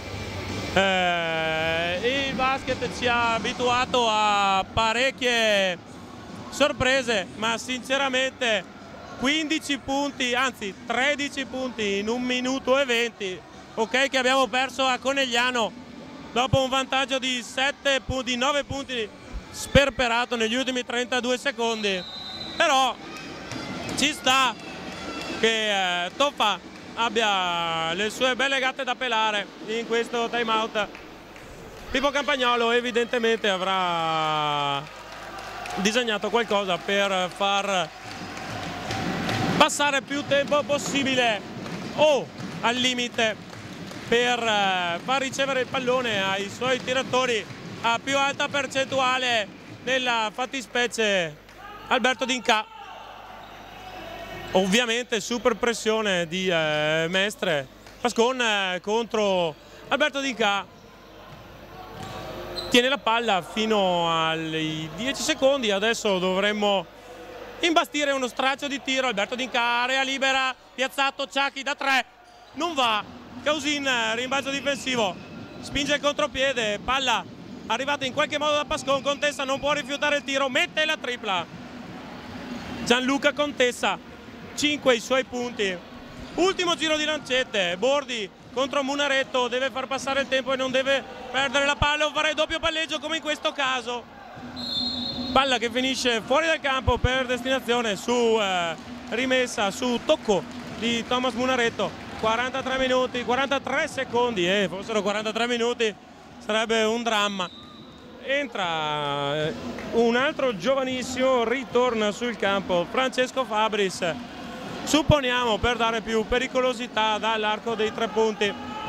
Eh, il basket ci ha abituato a parecchie sorprese, ma sinceramente quindici punti, anzi tredici punti in un minuto e venti, ok che abbiamo perso a Conegliano dopo un vantaggio di sette punti, nove punti sperperato negli ultimi trentadue secondi, però ci sta che eh, Toffa abbia le sue belle gatte da pelare in questo time out. Pippo Campagnolo evidentemente avrà disegnato qualcosa per far passare più tempo possibile o al limite per far ricevere il pallone ai suoi tiratori a più alta percentuale, nella fattispecie Alberto Dinca. ovviamente super pressione di eh, Mestre. Pascon eh, contro Alberto D'Inca, tiene la palla fino ai dieci secondi, adesso dovremmo imbastire uno straccio di tiro. Alberto D'Inca, area libera, piazzato, Ciacchi da tre, non va, Causin, rimbalzo difensivo, spinge il contropiede, palla arrivata in qualche modo da Pascon, Contessa non può rifiutare il tiro, mette la tripla. Gianluca Contessa, cinque i suoi punti. Ultimo giro di lancette, Bordi contro Munaretto, deve far passare il tempo e non deve perdere la palla o fare il doppio palleggio come in questo caso. Palla che finisce fuori dal campo per destinazione su eh, rimessa, su tocco di Thomas Munaretto. quarantatré minuti, quarantatré secondi, e eh, fossero quarantatré minuti sarebbe un dramma. Entra eh, un altro giovanissimo, ritorna sul campo Francesco Fabris, supponiamo per dare più pericolosità dall'arco dei tre punti.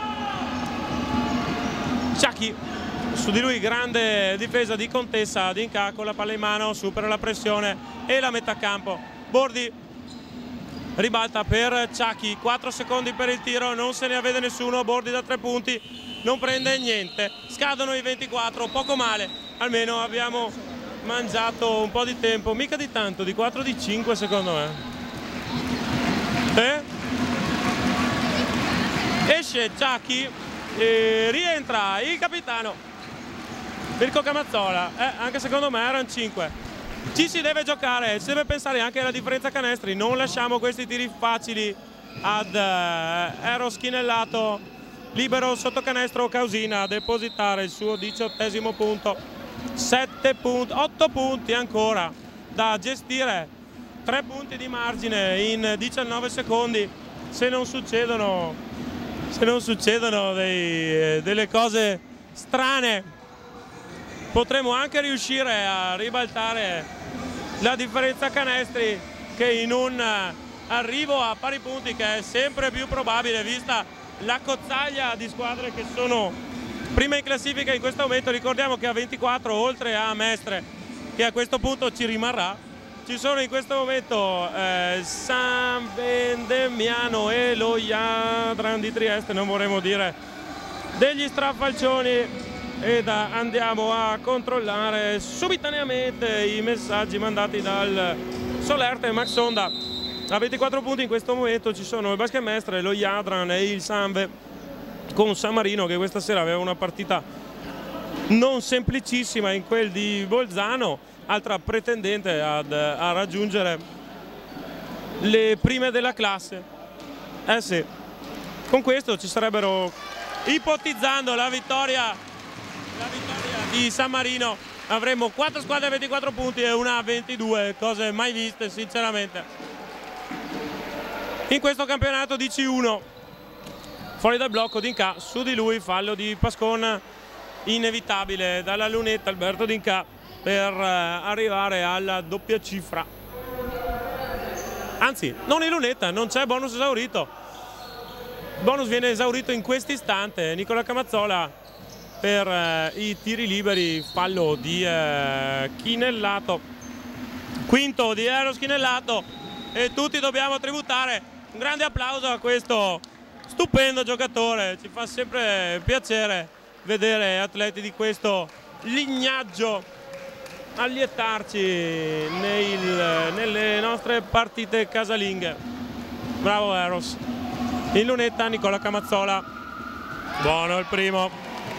Ciacchi, su di lui grande difesa di Contessa, D'Inca con la palla in mano, supera la pressione e la mette a campo. Bordi ribalta per Ciacchi, quattro secondi per il tiro, non se ne avvede nessuno, Bordi da tre punti, non prende niente, scadono i ventiquattro, poco male, almeno abbiamo mangiato un po' di tempo, mica di tanto, di quattro di cinque secondo me. Eh? Esce Ciacchi e rientra il capitano Mirko Camazzola, eh, anche secondo me erano cinque. Ci si deve giocare, si deve pensare anche alla differenza canestri, non lasciamo questi tiri facili ad eh, Eros Chinellato, libero sotto canestro Causina a depositare il suo diciottesimo punto. sette punti, otto punti ancora da gestire, tre punti di margine in diciannove secondi. Se non succedono, se non succedono dei, delle cose strane, potremo anche riuscire a ribaltare la differenza canestri, che in un arrivo a pari punti, che è sempre più probabile vista la cozzaglia di squadre che sono prima in classifica in questo momento. Ricordiamo che a ventiquattro, oltre a Mestre che a questo punto ci rimarrà, ci sono in questo momento eh, San Vendemiano e lo Jadran di Trieste, non vorremmo dire degli strafalcioni. Ed andiamo a controllare subitaneamente i messaggi mandati dal Solerte Max Sonda. A ventiquattro punti in questo momento ci sono il Basket Mestre, lo Jadran e il Sanve, con San Marino che questa sera aveva una partita non semplicissima in quel di Bolzano, altra pretendente ad, a raggiungere le prime della classe. Eh sì, con questo ci sarebbero, ipotizzando la vittoria, la vittoria di San Marino, avremmo quattro squadre a ventiquattro punti e una a ventidue, cose mai viste sinceramente in questo campionato di C uno. Fuori dal blocco D'Inca, su di lui fallo di Pascon inevitabile dalla lunetta Alberto D'Inca per arrivare alla doppia cifra, anzi non in lunetta, non c'è bonus esaurito, bonus viene esaurito in questo istante. Nicola Camazzola per eh, i tiri liberi, fallo di eh, Chinellato, quinto di Eros Chinellato, e tutti dobbiamo tributare un grande applauso a questo stupendo giocatore. Ci fa sempre piacere vedere atleti di questo lignaggio allietarci nel, nelle nostre partite casalinghe. Bravo Eros. In lunetta Nicola Camazzola, buono il primo.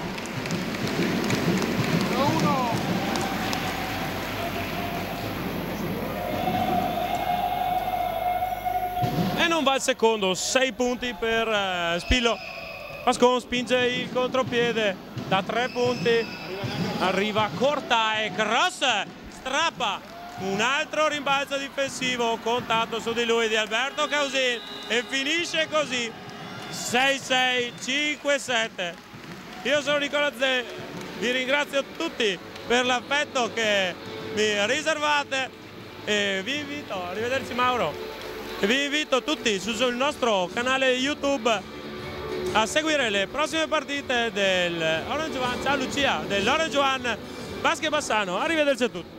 E non va il secondo, sei punti per uh, Spillo. Pascon spinge il contropiede da tre punti, arriva corta e cross, strappa, un altro rimbalzo difensivo, contatto su di lui di Alberto Causin e finisce così sei sei, cinque sette. Io sono Nicola Zè, vi ringrazio tutti per l'affetto che mi riservate e vi invito, arrivederci Mauro, e vi invito tutti sul nostro canale YouTube a seguire le prossime partite dell'Orange One, ciao Lucia, dell'Orange One Basket Bassano, arrivederci a tutti.